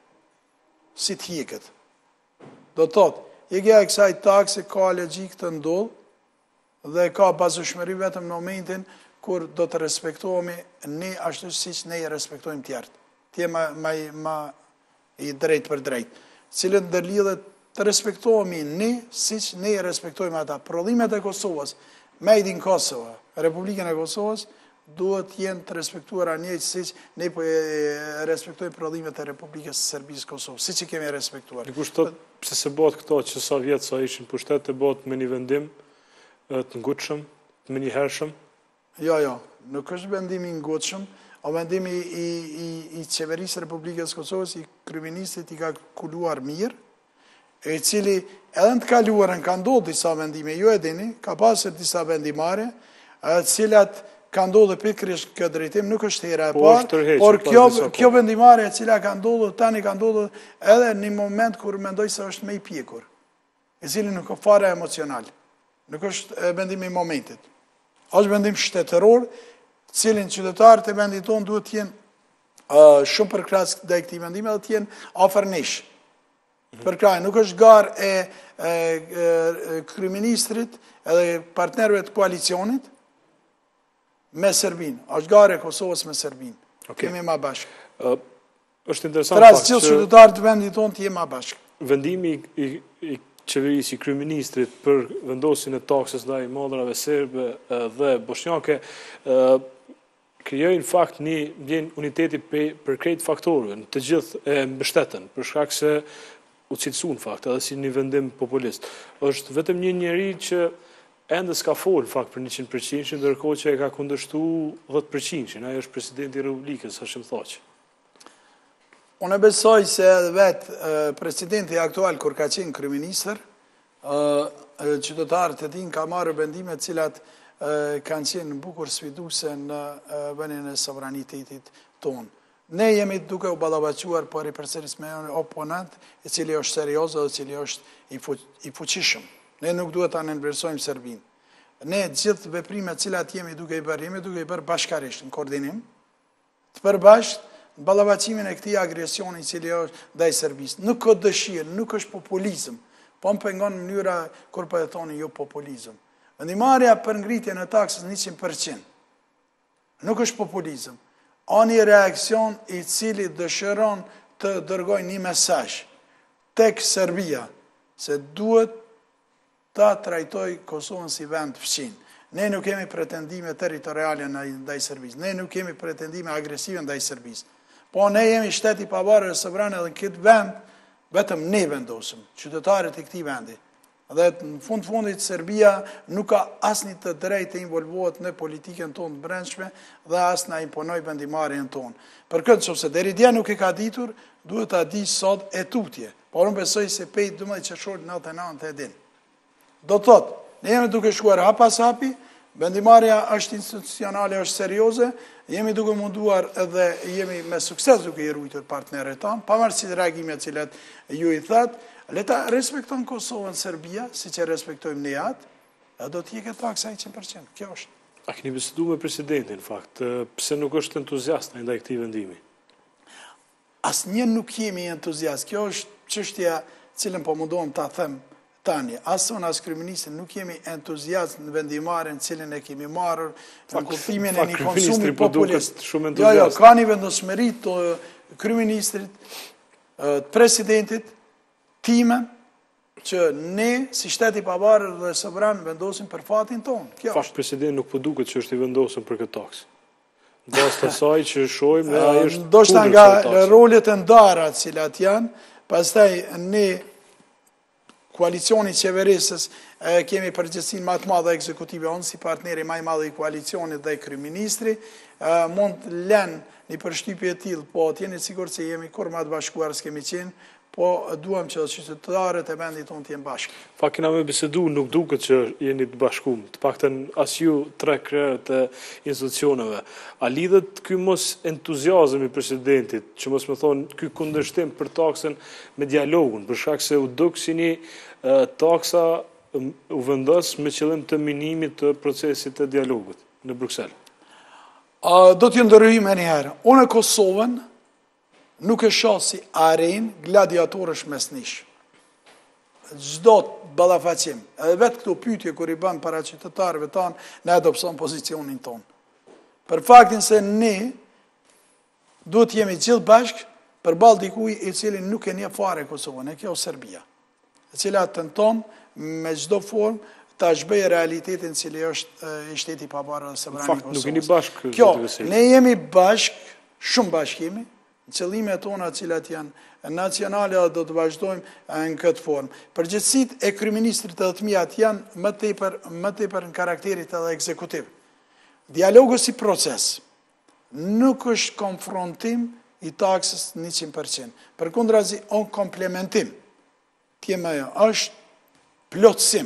si të hiqet. Do të thotë, jegja e kësaj takse ka logjik të ndodh, dhe ka bazushmëri vetëm në momentin kur do të respektohemi ne ashtu siç ne i respektojmë tjerët. Ti ma, ma, ma i drejt për drejt. Cilët ndërlidhet të respektohemi ne siç ne i respektojmë ata. Prodhimet e Kosovës, Made in Kosovo, Republikën e Kosovës, duhet jenë të respektuara njëjtë siç ne po e respektojmë prodhimet e Republikës së Serbisë Kosovës, siç i kemi respektuar. Dikush thot pse se bëhet këto që sa vjet sa ishin pushtet të bëhet me një vendim të ngutshëm, me një hershëm? Jo, jo, nuk është vendimi i ngutshëm, o vendimi i, i, i qeverisë Republikës Kosovës, i kryeministit i ka kuluar mirë, e cili edhe në të kaluarën ka ndodhur disa vendime, ju e dini, ka pasur disa vendimare, të cilat ka ndodhur pikërisht këtë drejtim, nuk është hera e parë, por kjo, kjo vendimare e cila ka ndodhur, tani ka ndodhur edhe në një moment kur mendoj se është me i pjekur, e cili nuk është fare emocional, nuk është vendimi i momentit. Është vendim shtetëror, cilin qytetarët e vendit tonë duhet të jenë uh, shumë përkrahas ndaj këtij vendimi dhe të jenë afër nesh. Përkrah, nuk është garë e, e, e kryeministrit edhe partnerëve të koalicionit me Serbinë. Është garë e Kosovës me Serbinë. Okay. Kemi ma bashkë. Uh, është interesant fakt që qytetarët e vendit tonë të jenë ma bashkë. Vendimi i, i qeverisë, i kryeministrit për vendosin e taksës ndaj modrave serbe dhe bosnjake krijojnë fakt një vjen uniteti për krejt faktorëve, në të gjithë e mbështetën, për shkak se u cilësuan fakt edhe si një vendim populist. Është vetëm një njeri që ende s'ka folë fakt për njëqind përqind, ndërkohë që e ka kundërshtu dhjetë përqind, ai është presidenti i Republikës, Hashim Thaçi. Unë besoj se edhe vetë presidenti aktual, kur ka qenë kryeministër, qytetarët e din ka marrë vendime cilat kanë qenë bukur sfiduse në vendin e sovranitetit tonë. Ne jemi duke u ballavaçuar për i përsëris me një oponent i cili është serioz dhe i cili është i fuqishëm. Ne nuk duhet ta nënvlerësojmë Serbinë. Ne gjithë veprimet cilat jemi duke i bërë, jemi duke i bërë bashkarisht, në koordinim, të përbashkët, ballavaçimin e këtij agresioni i cili është ndaj Serbisë. Nuk ka dëshirë, nuk është populizëm, po më pengon në mënyra kur po e thoni jo populizëm. Vendimarrja për ngritjen e taksës njëqind përqind nuk është populizëm. A një reakcion i cili dëshiron të dërgojë një mesazh tek Serbia se duhet ta trajtoj Kosovën si vend fqin. Ne nuk kemi pretendime territoriale ndaj Serbisë, ne nuk kemi pretendime agresive ndaj Serbisë. Po ne jemi shteti i pavarur dhe sovran edhe në këtë vend, vetëm ne vendosim, qytetarët e këtij vendi. Dhe në fund fundit Serbia nuk ka asnjë të drejtë të involvohet në politikën tonë të brendshme dhe as na imponoj vendimarrjen tonë. Për këtë, nëse deri dje nuk e ka ditur, duhet ta di sot e tutje. Por unë besoj se pejt dymbëdhjetë qershor nëntëdhjetë e nëntë e din. Do të thotë, ne jemi duke shkuar hap pas hapi, vendimarrja është institucionale, është serioze, jemi duke munduar edhe jemi me sukses duke i ruajtur partnerët tanë, pavarësisht reagimeve të cilat ju i thatë, le ta respekton Kosovën Serbia, siç e respektojmë ne atë, do të jeket taksa njëqind përqind. Kjo është. A keni biseduar me presidentin, në fakt, pse nuk është entuziast ndaj këtij vendimi? Asnjë nuk jemi entuziast. Kjo është çështja cilën po mundohem ta them tani. As unë as kryeministri nuk jemi entuziast në vendimarrjen cilën e kemi marrur në kuptimin e një konsumi populist. Jo, jo, ka një vendosmëri të kryeministrit, të presidentit, time, që ne, si shteti i pavarur dhe sovran, vendosim për fatin tonë. Fakt, presidenti nuk po duket që është i vendosur për këtë taksë. Bazë të saj që shohim, ai është ndoshta nga rolet e ndara të cilat janë, pastaj ne koalicioni qeverisës kemi përgjegjësinë më të madhe ekzekutive, unë si partneri më i madh i koalicionit dhe kryeministri, mund të lënë një përshtypje e tillë, po të jeni sigurt se jemi kur më të bashkuar s'kemi qenë, po duam që qytetarët e vendit tonë të jenë bashkë. Fa kena me bisedu, nuk duket që jeni të bashkuar, të paktën as ju tre krerët e institucioneve. A lidhet ky mos entuziazëm i presidentit, që mos më thonë ky kundërshtim për taksën me dialogun, për shkak se u duk si një taksa u vendos me qëllim të minimit të procesit të dialogut në Bruksel? Do t'ju ndërhyjmë njëherë. Unë e Kosovën nuk e shoh si arenë gladiatorësh mesnish. gjdo ballafaqim, edhe vetë këto pyetje kur i bën para qytetarëve tanë, ne do pëson pozicionin tonë. Për faktin se ne duhet jemi gjithë bashkë përballë dikuj i cili nuk e njeh fare Kosovën, e kjo Serbia, e cila tenton me çdo formë ta zhbejë realitetin cili është i shteti i pavarur dhe sovrani i Kosovës. Nuk jeni bashkë. Kjo, ne jemi bashkë, shumë bashkë jemi, në qëllimet tona cilat janë nacionale dhe do të vazhdojmë në këtë formë. Përgjithësitë e kryeministrit të dhëtëmijat janë më tepër, më tepër në karakterit edhe ekzekutiv. Dialogu si proces nuk është konfrontim i taksës njëqind përqind. Përkundrazi, on komplementim. Tjema jo, është plotësim.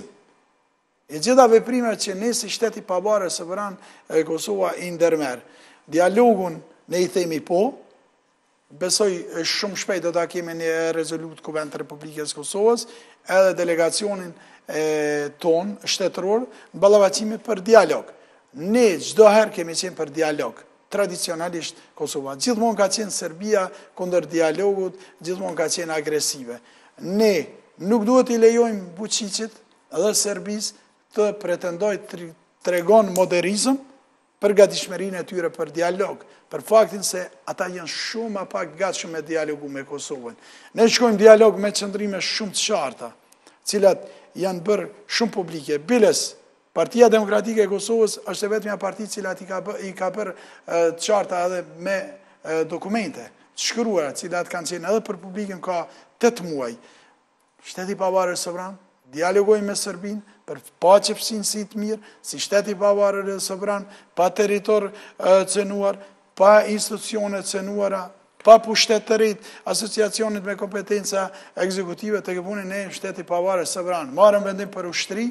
E gjitha veprimet që ne si shteti i pavarur sovran e Kosova i ndërmerr. Dialogun ne i themi po, besoj shumë shpejt do ta kemi një rezolut Kuvend të Republikës Kosovës, edhe delegacionin ton shtetëror, në ballafaqime për dialog. Ne çdo herë kemi qenë për dialog, tradicionalisht Kosova. Gjithmonë ka qenë Serbia kundër dialogut, gjithmonë ka qenë agresive. Ne nuk duhet i lejojmë Vučićit edhe Serbisë të pretendoj të tregon moderizëm për gatishmërinë e tyre për dialog, për faktin se ata janë shumë a pak gatshëm me dialogu me Kosovën. Ne shkojmë dialog me qëndrime shumë të qarta, cilat janë bërë shumë publike. Biles, Partia Demokratike e Kosovës është e vetmja parti cilat i ka, i ka bërë të qarta edhe me dokumente, të shkruara, cilat kanë qenë edhe për publikën ka tetë muaj. Shteti i pavarur sovran, dialogoj me Serbinë, për pa qëfësinësi të mirë, si shteti i pavarur e sovran, pa territor cënuar, pa institucione cënuara, pa pushtet të rritë, asociacionit me kompetenca ekzekutive të këpunin e shteti i pavarur e sovran. Marëm vendim për ushtri,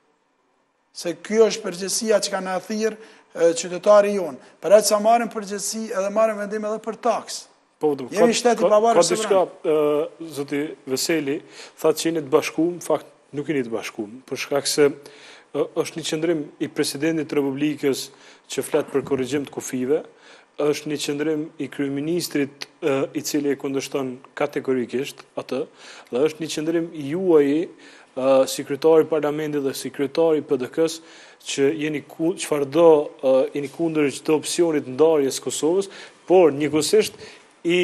se kjo është përgjësia që ka në thirë qytetari jonë. Për atë sa marëm përgjësi edhe marëm vendim edhe për taks. Jemi shteti i pavarur e sovran. Ka diçka, zoti Veseli, tha që jeni të bashkuar, në fakt nuk jeni të bashkuar, për shkak se është një qëndrim i presidentit të Republikës që flet për korrigjim të kufive, është një qëndrim i kryeministrit i cili e kundërshton kategorikisht atë, dhe është një qëndrim i juaj sekretari parlamentit dhe sekretari P D K-s që jeni çfarëdo jeni kundër çdo opsionit ndarjes Kosovës, por njëkohësisht i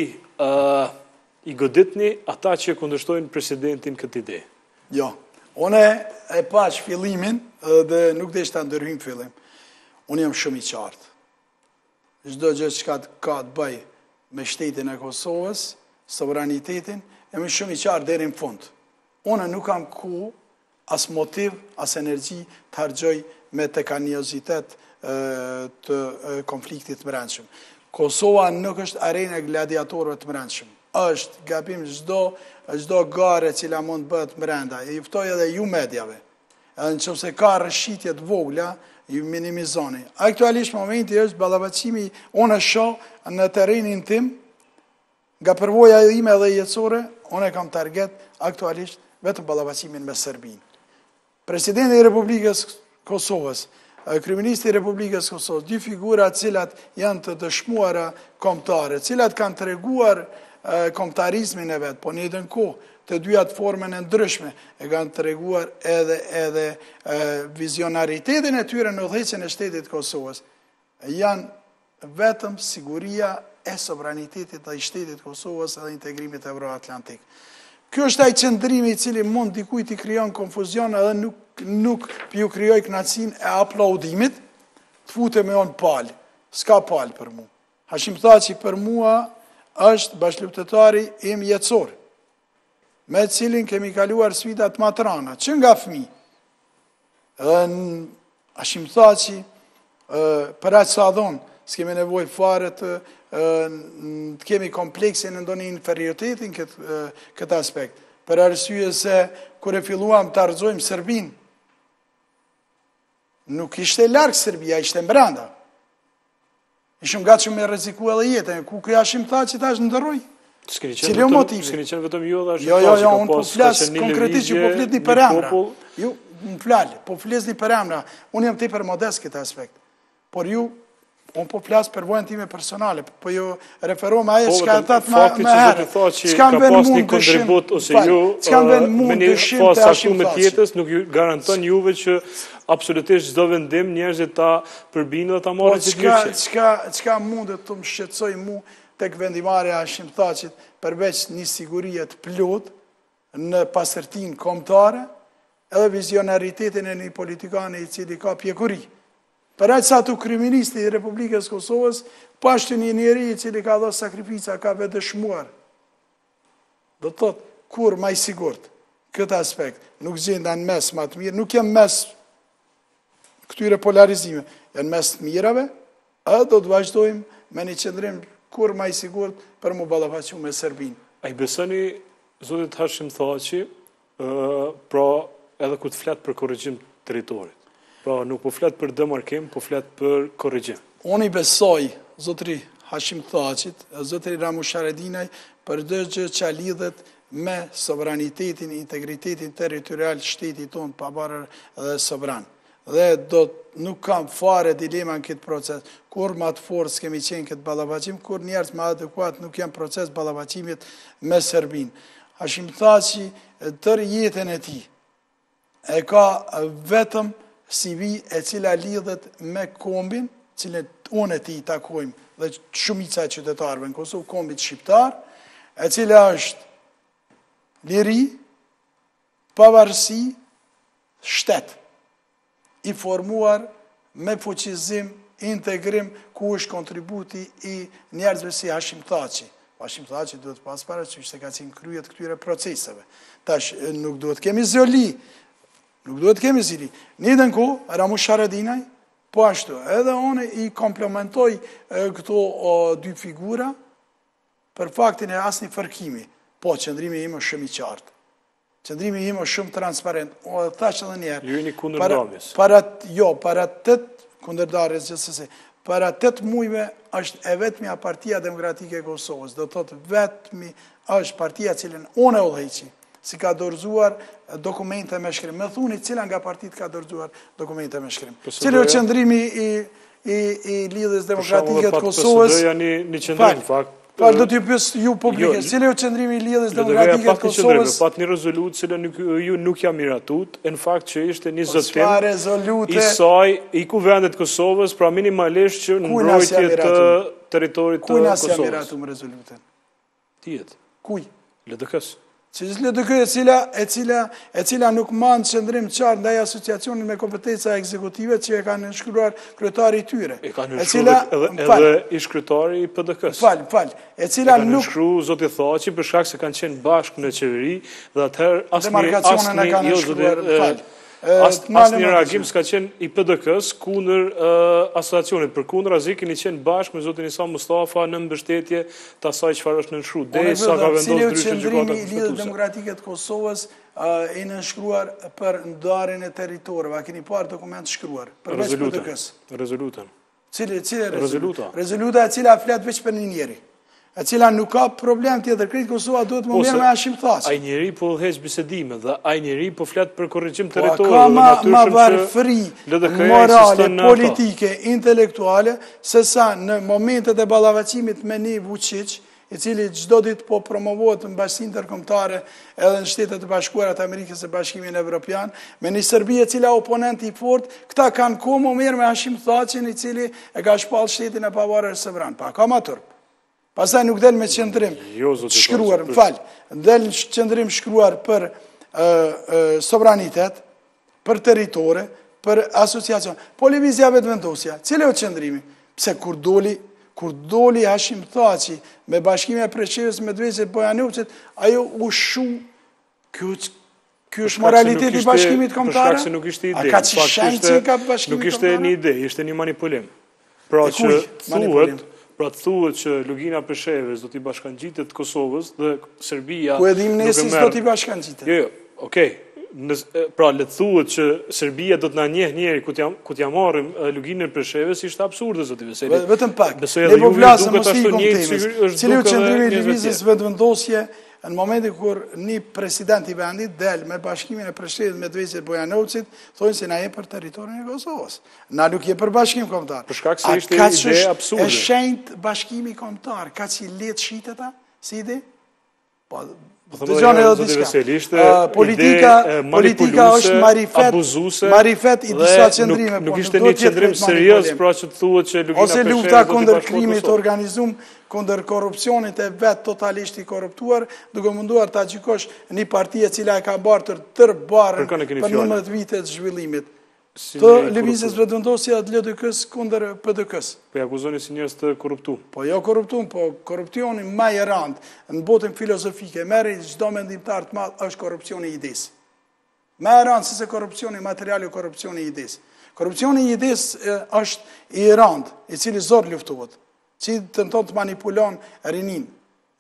i goditni ata që kundërshtojnë presidentin këtë ide. Jo, une e pash fillimin dhe nuk dhe ishta ndërhym fillim. Unë jam shumë i qartë. Çdo gjë që ka të bëj me shtetin e Kosovës, sovranitetin, jam shumë i qartë deri në fund. Unë nuk kam ku as motiv, as energji të hargjoj me tekaniozitet të konfliktit brendshëm. Kosova nuk është arenë e gladiatorëve të brendshëm. Është gabim çdo çdo gare cila mund të bëhet brenda. E juftoj edhe ju medjave. Edhe nëse ka rrëshqitje të vogla, ju minimizoni. Aktualisht momenti është ballafaqimi unë shoh në terrenin tim, nga përvoja ime dhe jetësore, unë kam target aktualisht vetëm ballafaqimin me Serbinë. Presidenti i Republikës Kosovës, kryeministri i Republikës Kosovës, dy figura cilat janë të dëshmuara kombëtare, cilat kanë treguar kombëtarizmin e vet, po në njëjtën kohë të dyat formën e ndryshme e kanë treguar edhe edhe vizionaritetin e tyre në udhëheqjen e shtetit të Kosovës. Janë vetëm siguria e sovranitetit të shtetit të Kosovës dhe integrimit euroatlantik. Kjo është ai qëndrimi i cili mund dikujt t'i krijon konfuzion edhe nuk nuk ju krijoj kënaqësinë e aplaudimit, të futem me on palë. S'ka palë për mua. Hashim Thaçi për mua është bashkëluptëtari im jetësor, me cilin kemi kaluar sfida të matrana, që nga fëmijë. Hashim Thaçi për aq sa dhon, s'kemi nevojë fare të të kemi kompleksin në ndonjë inferioritetin këtë, këtë aspekt. Për arsye se kur e filluam të argëzojmë Serbinë, nuk ishte larg Serbia, ishte brenda. Ishim gatshëm me rreziku edhe jetën, ku ky Hashim Thaçi tash ndërroj. Cili është motivi? S'keni qenë vetëm ju dhe Hashim Jo, jo, Thaçi, jo, ka unë po pas- flas ka qenë një konkretisht, ju po lëvizje, flisni një për emra. popull. Ju më flal, po flisni për emra. Unë jam tepër modest këtë aspekt. Por ju unë po flasë për vojën time personale, po jo refero me aje s'ka thëtë fakti me që herë. zoti tha që ka pas një kontribut ose ju me një fazë saktuar të jetës nuk ju garanton juve që absolutisht çdo vendim njerëzit ta përbinë dhe ta marrin si gjyqje. Çka çka mundet të më shqetësoj mu tek vendimarrja e Hashim Thaçit përveç një sigurie të plot në pastërtinë kombëtare, edhe vizionaritetin e një politikane i cili ka pjekuri. Për aq sa tu kryeministi i Republikës Kosovës, pashtu një njeri i cili ka dhënë sakrifica, ka vedëshmuar. Do të thotë, kur më i sigurt këtë aspekt, nuk gjendan mes më të mirë, nuk janë mes këtyre polarizime, janë mes të mirave, a do të vazhdojmë me një qëndrim kur më i sigurt për mu ballafaqu me Serbinë. A i besoni zotit Hashim Thaçi, pra edhe ku të flet për korrigjim territorit? Pra nuk po flet për demarkim, po flet për korrigjim. Unë i besoj zotri Hashim Thaçit, zotri Ramush Haradinaj, për çdo gjë që lidhet me sovranitetin, integritetin territorial shtetit tonë pavarur dhe sovran. Dhe do nuk kam fare dilema në këtë proces. Kur më të fortë kemi qenë këtë ballafaqim, kur njerëz më adekuat nuk janë proces ballafaqimit me Serbinë. Hashim Thaçi tërë jetën e tij e ka vetëm C V e cila lidhet me kombin, cilën unë e ti takojmë dhe shumica e qytetarëve në Kosovë, kombit shqiptar, e cila është liri, pavarësi, shtet, i formuar me fuqizim, integrim, ku është kontributi i njerëzve si Hashim Thaçi. Hashim Thaçi duhet pas parasysh se ka qenë kryet këtyre proceseve. Tash nuk duhet kemi zoli, nuk duhet kemi zili. Një dhe në ku, Ramush Haradinaj, po ashtu, edhe unë i komplementoj këto dy figura për faktin e asni fërkimi. Po, qëndrimi im është shumë i qartë. Qëndrimi im është shumë transparent. O, thash edhe njerë. Ju jeni kundërdarjes. Para, jo, para tët, kundërdarjes gjithsesi, para tët mujve është e vetmja Partia Demokratike e Kosovës. Do të thotë vetmi është partia cilën unë e udhëheqi, si ka dorëzuar dokumente me shkrim. Me thuni cila nga partit ka dorëzuar dokumente me shkrim. Cili është qëndrimi i lidhjes demokratike të Kosovës? P S D-ja një qëndrim, fakt. Fal, do t'ju pës ju publike. Cili është qëndrimi i lidhjes demokratike të Kosovës? Pat një rezolutë cilë ju nuk jam miratut, në fakt që ishte një zotim i saj i kuvendet Kosovës, pra minimalisht që në mbrojtje të teritorit të Kosovës. Kuj nasja miratu më rezolutën? Tijet. Kuj? L D K-s. Që L D K e cila, e cila, e cila nuk mandë qëndrim qartë ndaj asociacionin me kompetenca ekzekutive që e kanë nënshkruar kryetari i tyre. E kanë nënshkruar edhe ish kryetari i P D K-s. Fal, fal. E cila nuk... E kanë nënshkruar zoti Thaçi për shkak se kanë qenë bashkë në qeveri dhe atëherë asnjë demarkacionin e kanë nënshkruar, fal. Asnjë reagim s'ka qenë i P D K-s kundër asociacionit, për kundër azi keni qenë bashkë me zotin Isa Mustafa në mbështetje të asaj çfarë është nënshkruar. Derisa ka vendosur ndryshe gjykata i lidhjes demokratike të Kosovës i nënshkruar për ndarjen e territorëve. A keni parë dokument shkruar përveç P D K-s? Rezolutën. Cili cili rezoluta? Rezoluta e cila flet vetëm për një njeri, e cila nuk ka problem tjetër, krejt Kosova duhet më merr me Hashim Thaçi. Ai njeri po udhëheq bisedime dhe ai njeri po flet për korrigjim territori. Ka ma varfëri morale, politike, intelektuale, se sa në momentet e ballafaqimit me një Vučić, i cili çdo ditë po promovohet në bashkinë ndërkombëtare edhe në Shtetet e Bashkuara të Amerikës së Bashkimin Evropian, me një Serbi e cila oponent i fortë, këta kanë kohë më mirë me Hashim Thaçin, i cili e ka shpall shtetin e pavarur sovran. Pa ka ma turp. Pastaj nuk del me qëndrim shkruar, më fal, del qëndrim shkruar për sovranitet, për territore, për asociacion. Po lëvizja vetë vendosja, cili është qëndrimi? Pse kur doli Kur doli Hashim Thaçi me bashkimin e Preshevës me Medveçit Bojanovicit, ajo u shu, ky është moraliteti i bashkimit kombëtar. Për shkak se nuk ishte ide. A ka që shenjë që ka bashkimit Nuk ishte një ide, ishte një manipulim. Pra që thuhet, pra thuhet që Lugina Preshevës do t'i bashkangjitet Kosovës dhe Serbia ku edhim nesis do t'i bashkangjitet. Jo, jo, okej. pra le të thuhet që Serbia do të na njeh njëri ku t'ja ku t'ja marrim luginën për Shevës ishte absurde zoti Veseli. Vetëm pak. Besoj Ne edhe po ju flasim duket mos i ashtu një komtemës. Cili u qëndrimi i lëvizjes vetëvendosje në momentin kur një president i vendit del me bashkimin e Prishtinës me Medvesjet Bojanovcit, thonë se na je për territorin e Kosovës. Na nuk je për bashkim kombëtar. Për shkak se ishte ide absurde. E shenjt bashkimi kombëtar, ka që let shitet si ide? Po Dëgjoni edhe diçka. Politika, politika është marifet, marifet i disa qëndrime. Nuk ishte një qëndrim serioz, pra që të thuhet që Lugina Ose lufta kundër krimit organizum, kundër korrupsionit e vetë totalisht i korruptuar, duke munduar ta gjykosh një parti e cila e ka bartër tërë barën për nëntëmbëdhjetë vite të zhvillimit. Të lëvizjes vetëvendosja të L D K-s kundër P D K-s. Po ja akuzoni si njerëz të korruptuar. Po jo korruptuar, po korrupsioni më i rëndë në botën filozofike, merri çdo mendimtar të madh është korrupsioni i idesë. Më i rëndë se korrupsioni material o korrupsioni i idesë. Korrupsioni i idesë është i rëndë, i cili zor luftohet, që tenton të manipulon rinin.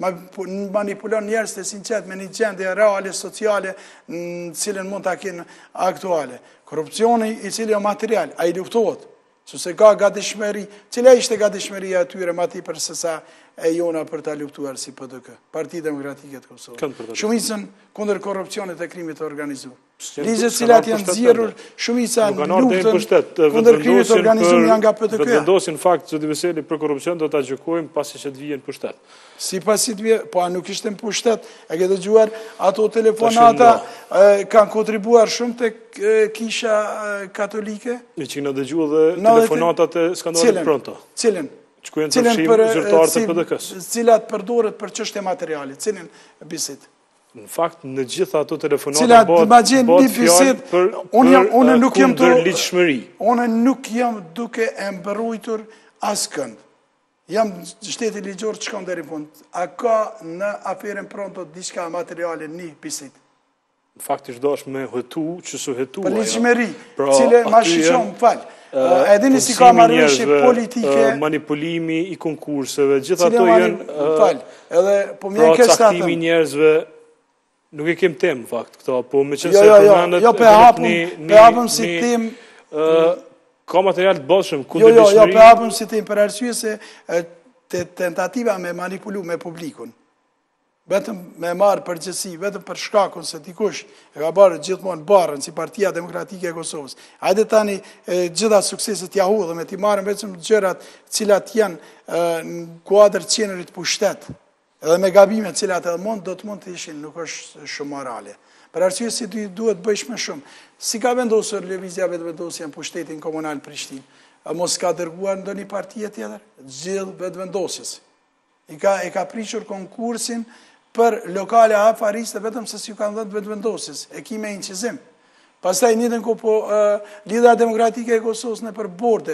Manipulon njerëz të sinqert me një gjendje reale, sociale, në cilën mund të kenë aktuale. Korrupsioni i cili o material, a i luftohet, se ka gatishmëri, cila ishte gatishmëria atyre ma ti për sësa e jona për ta luftuar si P D K, Parti Demokratike të Kosovës. Shumicën kundër korrupsionit e krimit të organizuar. Ligjet cilat janë nxjerrur shumica në luftën kundër krimit të organizuar janë nga P D K. Vetëvendosin fakt zoti Veseli për korrupsion do ta gjykojmë pasi që të vijnë në pushtet. Si pasi të vijnë, po nuk ishte në pushtet, e ke dëgjuar ato telefonata kanë kontribuar shumë tek kisha katolike. Ne që na dëgjuar dhe telefonatat e skandalit pronto. Cilën? Që janë të fshirë zyrtarët e P D K-s. Cilat përdoret për çështje materiale, cilin bisedë? Në fakt, në gjitha ato telefonata bëhet fjalë për kundër ligjshmëri. Unë nuk jam duke e mbrojtur askënd. Jam shteti ligjor që shkon deri në fund. A ka në aferën pronto diçka materiale një bisedë? Në fakt ishtë dosh me hëtu që su hëtu. Për ligjshmëri, cile ma shqyqon, falë. E dini si ka marrëveshje politike, manipulimi i konkurseve, gjitha to janë pra caktimi njerëzve, nuk e kem tem, fakt, këto, po me qënë se përmendet jo, pe hapëm si tem, ka material të bashëm, jo, jo, jo, pe hapëm si tem, për arsye se tentativa me manipulu me publikun, vetëm me marë përgjësi, vetëm për shkakun se dikush e ka barë gjithmonë barën si Partia Demokratike e Kosovës. Hajde tani gjitha sukseset jahu dhe me ti marën vetëm gjërat cilat janë në kuadrë qenerit pushtet, edhe me gabimet cilat edhe mund, do të mund të ishin, nuk është shumë morale. Për arsye si duhet bëjsh me shumë. Si ka vendosur lëvizja vetëvendosja në pushtetin komunal Prishtinë, mos ka dërguar ndo një partije tjetër, gjithë vetëvendosjes. I ka prishur konkursin për lokale afariste, vetëm se si ju kanë dhënë vetëvendosjes, e kime inqizim. Pastaj njëtën ku po Lidha Demokratike e Kosovës në për borde,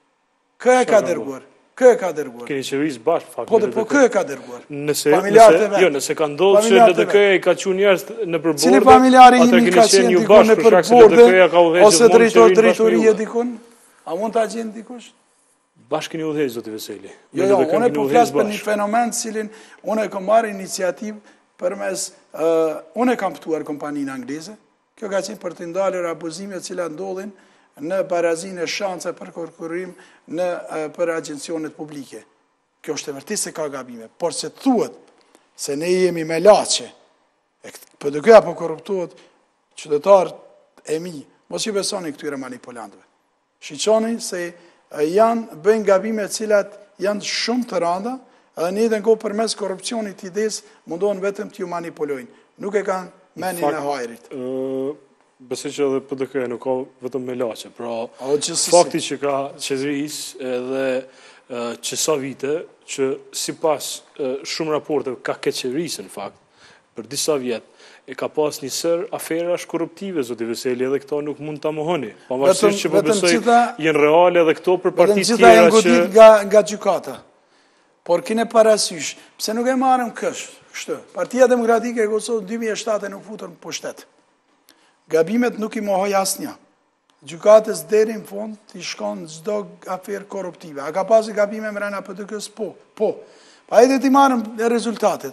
kë e ka dërguar? Kë e ka dërguar? Keni qeverisë bashkë, fakt. Po, po kë e ka dërguar? Jo, nëse ka ndodhë që L D K-ja i ka që njerës në për borde, cili familjari imi ka qenë dikun në për borde, ose drejtor drejtorie dikun? A mund të agjenë dikush? Bashkë një udhejë, zoti Veseli. Jo, jo, unë e po flasë për një fenomen cilin unë e kam marrë iniciativë për mes, unë e kam pëtuar kompaninë angleze, kjo ka qenë për të ndalër abuzimet cila ndodhin në barazin e shanca për konkurrim për agencionet publike. Kjo është e vërtet se ka gabime, por se të thuhet se ne jemi me lache, për dhe kjo apo korruptohet qytetarët e mi, mos ju besoni këtyre manipulantëve. Shiqoni se janë bëjnë gabime cilat janë shumë të randa, edhe një dhe ngo për mes korupcionit ides mundohen vetëm t'ju manipulojnë. Nuk e kanë menin e hajrit. Besoj që edhe P D K-ja nuk ka vetëm me lache, pra fakti që ka qeveris edhe që sa vite, që si pas shumë raporte ka ke qeverisë në fakt, për disa vjetë, e ka pas një sër aferash korruptive, zoti Veseli, edhe këto nuk mund të mohoni. Pa marësisht që për besoj jenë reale edhe këto për partit tjera që... Vetëm gjitha e ngodit nga gjykata. Por kine parasysh, pse nuk e marëm kështë? Partia Demokratike e Kosovës dy mijë e shtatë nuk futën në pushtet. Gabimet nuk i mohoj asnja. Gjykatës deri në fund t'i shkon çdo aferë korruptive. A ka pasi gabime mrena P D K-s? Po, po. Pa edhe t'i marëm rezultatet.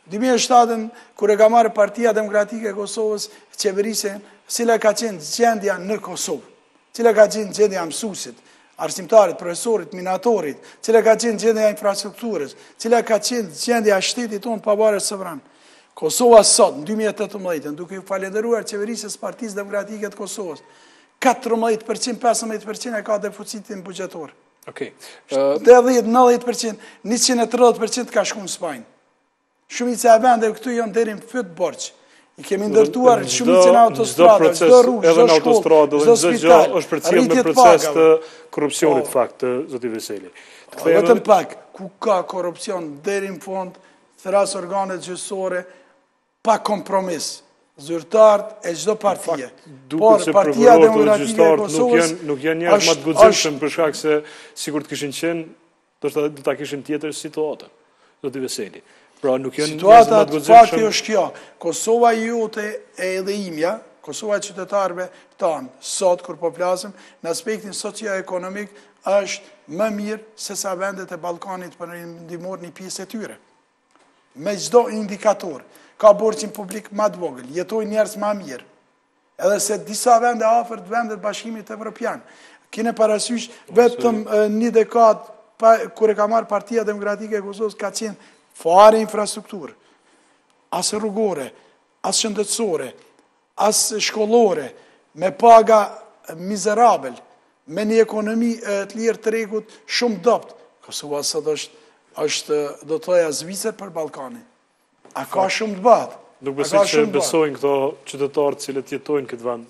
dy mijë e shtatën, kur e ka marrë Partia Demokratike e Kosovës qeverisjen, cila ka qenë gjendja në Kosovë, cila ka qenë gjendja mësuesit, arsimtarit, profesorit, minatorit, cila ka qenë gjendja infrastrukturës, cila ka qenë gjendja shtetit tonë pavarësisht sovran. Kosova sot, në dy mijë e tetëmbëdhjetë, duke ju falenderuar qeverisjes Partisë Demokratike të Kosovës, katërmbëdhjetë përqind, pesëmbëdhjetë përqind e ka deficitin bugjetor. Okej. deri nëntëdhjetë përqind, njëqind e tridhjetë përqind ka shku në Spanjë. Shumica e vendeve këtu janë deri në fyt borxh. I kemi ndërtuar shumicën e autostradave, çdo rrugë, edhe çdo në autostradë, shkollë, çdo gjë është përcjell me proces të korrupsionit fakt, zoti Veseli. Vetëm pak, ku ka korrupsion deri në fund, thras organet gjyqësore pa kompromis. Zyrtarët e çdo partie. Por Partia Demokratike e Kosovës nuk janë njerëz më të guximshëm për shkak se sikur të kishin qenë, do të do ta kishin tjetër situatë. Zoti Veseli. Pra nuk janë situata të fakti është kjo. Kosova jote e edhe imja, Kosova e qytetarëve tanë, sot kur po flasim, në aspektin socio-ekonomik është më mirë se sa vendet e Ballkanit për ndihmor një pjesë e tyre. Me çdo indikator, ka borxhin publik më të vogël, jetojnë njerëz më mirë. Edhe se disa vende afër të vendet Bashkimit Evropian. Kene parasysh vetëm një dekadë kur e ka marrë Partia Demokratike e Kosovës ka qenë fare infrastrukturë, as rrugore, as shëndetësore, as shkollore, me paga mizerabel, me një ekonomi të lirë të regut shumë dopt. Kosova sot është, është do të thoja Zvicër për Ballkanin. A ka shumë të batë? Nuk besoj që besojnë këto qytetarë cilët jetojnë këtë vend.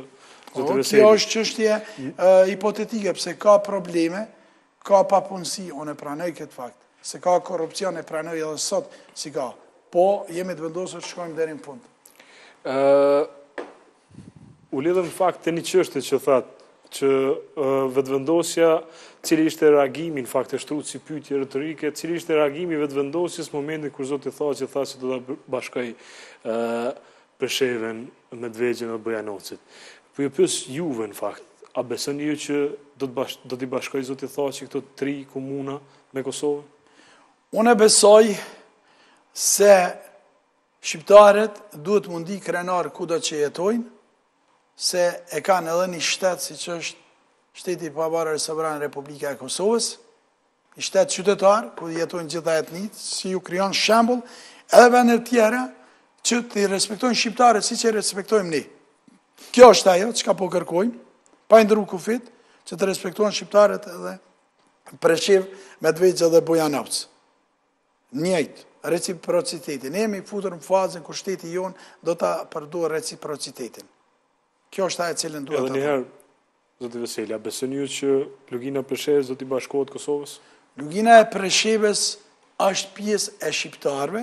Kjo është çështje hipotetike, pse ka probleme, ka papunësi, unë e pranoj këtë fakt. Se ka korrupsion e pranoj edhe sot si ka. Po, jemi të vendosur të shkojmë deri në fund. U lidhëm në fakt të një çështje që thatë, që vetëvendosja, cili ishte reagimi, në fakt e shtrutë si pyetje retorike, cili ishte reagimi vetëvendosjes momentin kur Zoti tha që tha se do ta bashkoj Preshevën, Medvegjën dhe Bujanovcin. Po ju pyes juve në fakt, a besoni ju që do t'i bashkoj Zoti Thaçi këto tri komuna me Kosovën? Unë besoj se shqiptarët duhet mundi krenar kudo që jetojnë, se e kanë edhe një shtetë si që është shteti pavarur i sovran Republika e Kosovës, një shtetë qytetar, ku jetojnë gjitha etnitë, si ju krijon shembull, edhe vendet tjera që të respektojnë shqiptarët si që respektojmë ne. Kjo është ajo që ka po kërkojmë, pa ndru kufit, që të respektojnë shqiptarët edhe Preshev, Medvegjë dhe Bujanovc. Njëjtë, reciprocitetin. Ne jemi futur në fazën kur shteti jonë do ta përdor reciprocitetin. Kjo është ajo cilën duhet të. Edhe një herë, zoti Veseli, a besoni ju që lugina e Preshevës do t'i bashkohet Kosovës? Lugina e Preshevës është pjesë e shqiptarëve,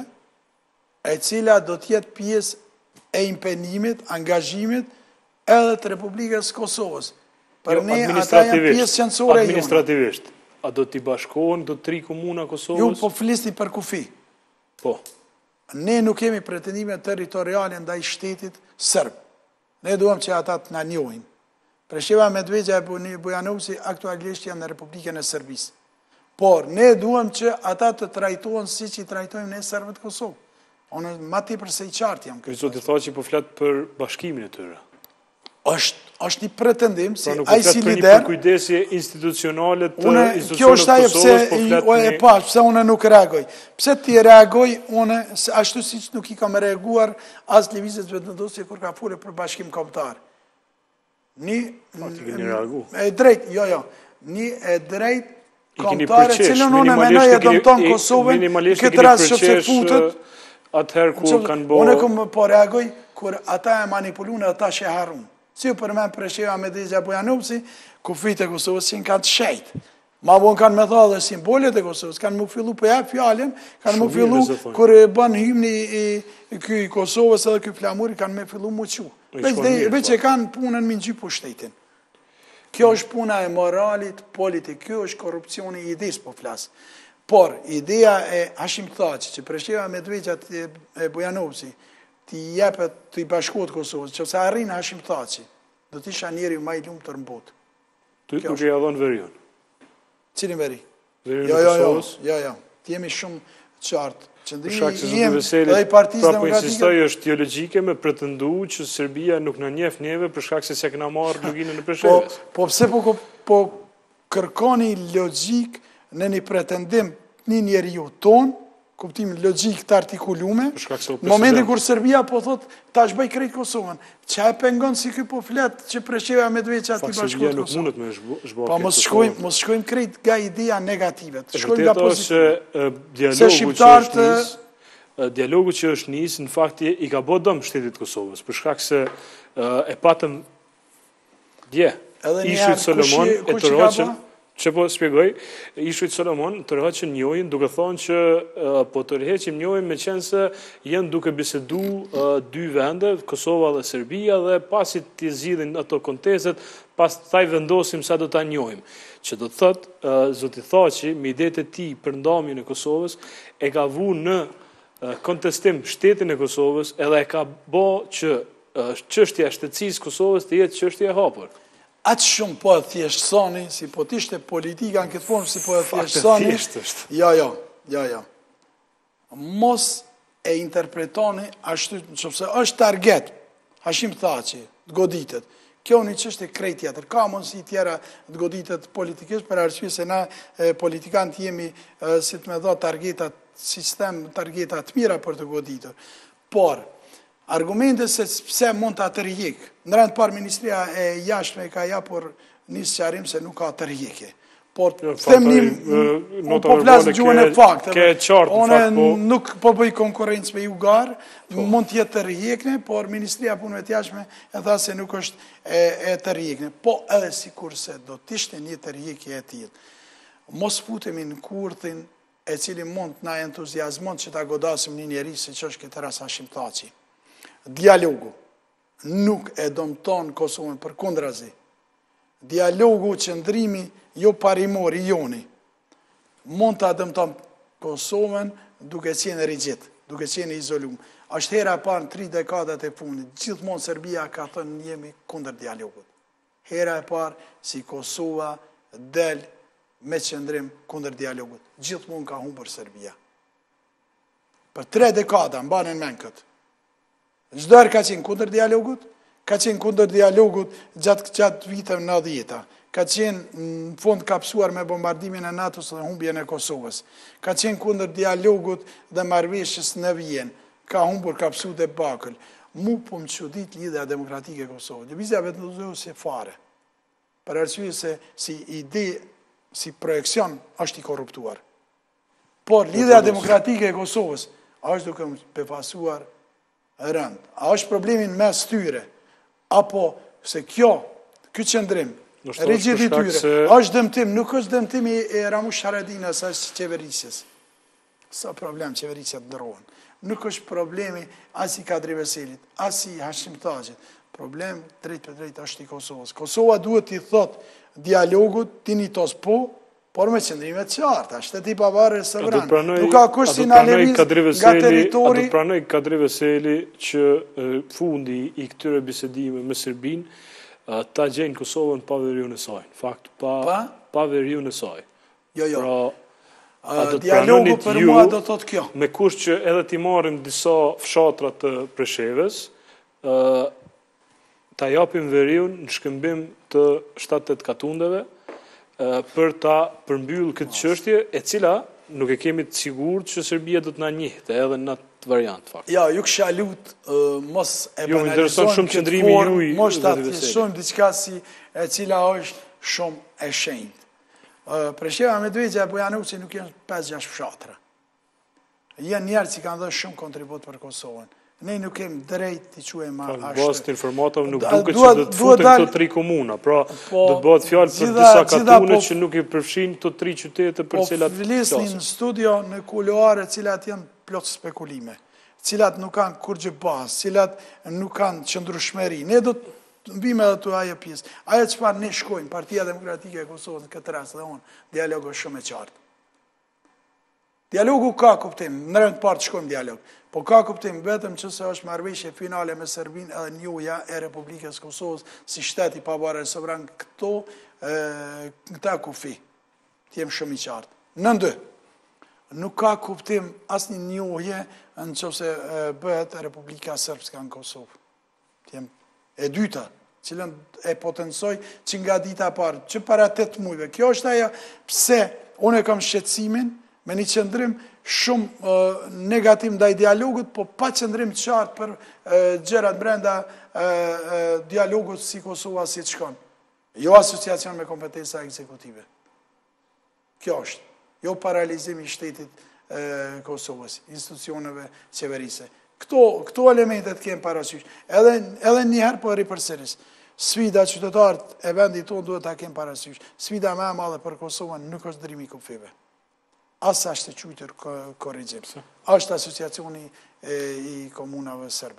e cila do të jetë pjesë e impenimit, angazhimit edhe të Republikës Kosovës. Për ne ata janë pjesë qendrore jonë. Administrativisht, a do t'i bashkohen do tri komuna Kosovës? Ju po flisni për kufi. Po. Ne nuk kemi pretendime territoriale ndaj shtetit serb. Ne duam që ata të na njohin. Presheva, Medvegjë e Bujanovci aktualisht janë në Republikën e Serbisë. Por ne duam që ata të trajtohen siç i trajtojmë ne serbët Kosovë. Unë ma tepër se i qartë jam këtë. Zoti Thaçi po flet për bashkimin e tyre. Është është një pretendim si ai si lider. Pra nuk kujdesje institucionale të institucioneve të Kosovës, po flet një... E pa, pse unë nuk reagoj. Pse ti reagoj, unë, ashtu siç nuk i kam reaguar as lëvizjes vetëvendosje kur ka folur për bashkim kombëtar. Një... Një reagu. E drejt, jo, jo. Një e drejt kombëtare, cilën unë menoj e dëmton Kosovën, këtë rast që se futët, atëherë kur kanë bo... Unë kom po reagoj, kur ata e manipulun e ata që harun. Si u përmen Presheva, Medvegjë e Bujanovci, kufit e Kosovës që kanë të shejtë. Ma vonë kanë me tha dhe simbolet e Kosovës, kanë më fillu për ja fjallin, kanë më fillu, kur e bën himni i Kosovës edhe këj flamuri, kanë me fillu më qu. Veç e kanë punën më në gjypu shtetin. Kjo është puna e moralit, politik, kjo është korupcioni i idis po flasë. Por, ideja e Hashim Thaçi, që Presheva, Medvegjë e Bujanovci, ti jepet të i bashkot Kosovës, që se arrin Hashim Thaçi, do t'isha njeri ma i lumë të rëmbot. Ty nuk e adhon verion? Cilin veri? Verion e Kosovës? Jo, jo, ti jemi shumë qartë. Qëndrimi shkak se i zotë jem Veseli dhe i Partisë prapë Demokratike. insistoj është teologjike me pretendu që Serbia nuk na njeh neve për shkak se s'e kena marrë luginën e Po, Preshevës. po pse po, po kërkoni logjik në një pretendim një njeriu ton, kuptim logjik të artikulume, në momentin kur Serbia po thot ta shbëj krejt Kosovën, që e pengon si ky po flet që Presheva me dveç aty bashkohet Kosovën. Nuk mundet me zhbërë Po mos shkojmë, mos shkojmë krejt nga ideja negative, të shkojmë nga pozitive. Se shqiptarët dialogu që është nisë, në fakt i ka bë dëm shtetit Kosovës, për shkak se e patëm dje, Ishujt Solomon e tërhoqën, që po spjegoj, Ishujt Solomon tërhoqën njojnë, duke thonë që po tërheqim njojnë me qenë se jenë duke bisedu dy vende, Kosova dhe Serbia, dhe pasit të zgjidhin ato kontestet, pas taj vendosim sa do ta njojmë. Që do të thotë, Zoti Thaçi, me idetë e tij për ndamjen e Kosovës, e ka vu në kontestim shtetin e Kosovës, edhe e ka bo që çështja e shtetësisë Kosovës të jetë çështje e hapur. Atë shumë po e thjeshtësoni, si po t'ishte politika në këtë formë, si po e thjeshtësoni. Jo, jo, jo, jo. Mos e interpretoni ashtu, nëse është target, Hashim Thaçi, të goditet. Kjo një çështje krejt tjetër. Ka mundësi tjera të goditet politikisht, për arsye se na politikanët jemi, si të me dha targetat, sistem targetat mira për të goditur. Por, argumente se pse mund të tërhiq. Në rend parë Ministria e Jashtme ka japur një sqarim se nuk ka tërhiqje. Por them një, unë po flas gjuhën e fakteve. Unë nuk po bëj konkurrencë me Jugar, mund të jetë tërhiqje, por Ministria e Punëve të Jashtme e tha se nuk është e tërhiqje. Po edhe sikurse do të ishte një tërhiqje e tillë. Mos futemi në kurthin e cili mund të na entuziazmon që ta godasim një njeri si që është këtë rast Hashim Thaçi. Dialogu nuk e dëmton Kosovën, përkundrazi. Dialogu, qëndrimi jo parimor i joni, mund të dëmton Kosovën duke qenë rigjit, duke qenë izolum. Është hera e parë në tri dekadat e fundit, gjithmonë Serbia ka thënë jemi kundër dialogut. Hera e parë si Kosova del me qëndrim kundër dialogut. Gjithmonë ka humbur Serbia. Për tre dekada, mbanin men këtë. Çdo herë ka qenë kundër dialogut, ka qenë kundër dialogut gjatë gjatë viteve nëntëdhjetë. Ka qenë në fund kapsuar me bombardimin e NATO-s dhe humbjen e Kosovës. Ka qenë kundër dialogut dhe marrëveshjes në Vjenë. Ka humbur kapsu dhe bakël. Mu po më çudit lidhja demokratike e Kosovës. Lëvizja vetëdhënuese fare. Për arsye se si ide, si projekcion është i korruptuar. Por lidhja demokratike e Kosovës është duke më befasuar rënd. A është problemin mes tyre, apo se kjo, ky qëndrim, rigjit i tyre, është dëmtim, nuk është dëmtimi e Ramush Haradinës, është qeverisjes. Sa problem qeverisja të ndërrohen. Nuk është problemi as i Kadri Veselit, as i Hashim Thaçit. Problem drejt për drejt është i Kosovës. Kosova duhet t'i thot dialogut, t'i një tos po, por me qëndrime të qarta, shteti pavarë e sovran. Nuk ka kushtin a lëviz nga teritori. A do pranoj Kadri Veseli që fundi i këtyre bisedime me Serbin, ta gjenë Kosovën pa veriun e saj. Fakt, pa veriun e saj. Jo, jo. Dialogu për mua do thot kjo. Me kush që edhe t'i marim disa fshatrat të Preshevës, ta japim veriun në shkëmbim të shtatet katundeve, për ta përmbyll këtë çështje, e cila nuk e kemi të sigurt që Serbia do të na njihte edhe në atë variant fakt. Ja, ju kisha lut mos e banalizojmë. Ju intereson shumë qëndrimi juaj. Mos ta thjeshtësojmë diçka si e cila është shumë e shenjtë. Presheva me Medveçja e Bujanuçi nuk janë pesë gjashtë fshatra. Janë njerëz që kanë dhënë shumë kontribut për Kosovën. Ne nuk kemi drejt të quajmë ashtu. Bazë të informatave nuk duket që do të futen këto tri komuna, pra do të bëhet fjalë për disa katune që nuk i përfshin këto tri qytete për cilat po flisnin në studio në kuluare, cilat janë plot spekulime, cilat nuk kanë kurrë bazë, cilat nuk kanë qëndrueshmëri. Ne do të mbime edhe tu ajo pjesë. Ajo çfarë ne shkojmë, Partia Demokratike e Kosovës në këtë rast dhe unë, dialogu është shumë i qartë. Dialogu ka kuptim, në rend parë të shkojmë dialog. Po ka kuptim vetëm që se është marrëveshje finale me Serbinë edhe njohja e Republikës Kosovës si shteti pavarur e sovran këto këta kufi. Të jem shumë i qartë. Në dy. nuk ka kuptim asnjë njohje në qofse bëhet Republika Srpska në Kosovë. Tjem e dyta, cilën e potencoj që nga dita parë, që para tetë mujve. Kjo është ajo pse unë e kam shqetësimin me një qëndrim shumë uh, negativ ndaj dialogut, po pa qëndrim qartë për uh, gjërat brenda uh, uh, dialogut si Kosova si të shkon. Jo asociacion me kompetenca ekzekutive. Kjo është. Jo paralizim i shtetit uh, Kosovës, institucioneve qeverise. Këto, këto elementet kemë parasysh. Edhe, edhe njëherë po ripërsëris. Sfida qytetarët e vendit tonë duhet ta kemë parasysh. Sfida më e madhe për Kosovën nuk është ndrimi i kufive. Asa është të qujtër korrigjim. Është asociacioni e, i komunave sërbe.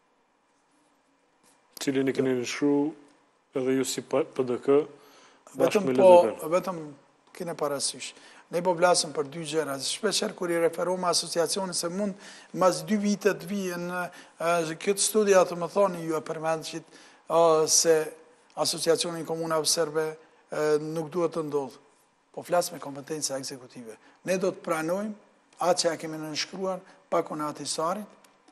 Cilin e keni nëshru edhe ju si P D K, bashkë me po, Lezëvel? Vetëm kene parasysh. Ne po vlasëm për dy gjëra. Shpesher kur i referohem asociacionit se mund mas dy vitet vijen në këtë studia të më thoni ju e përmendëshit se asociacioni i komunave sërbe nuk duhet të ndodhë. Po flasë me kompetenca ekzekutive. Ne do të pranojmë atë që e kemi nënshkruar pa konati sarit,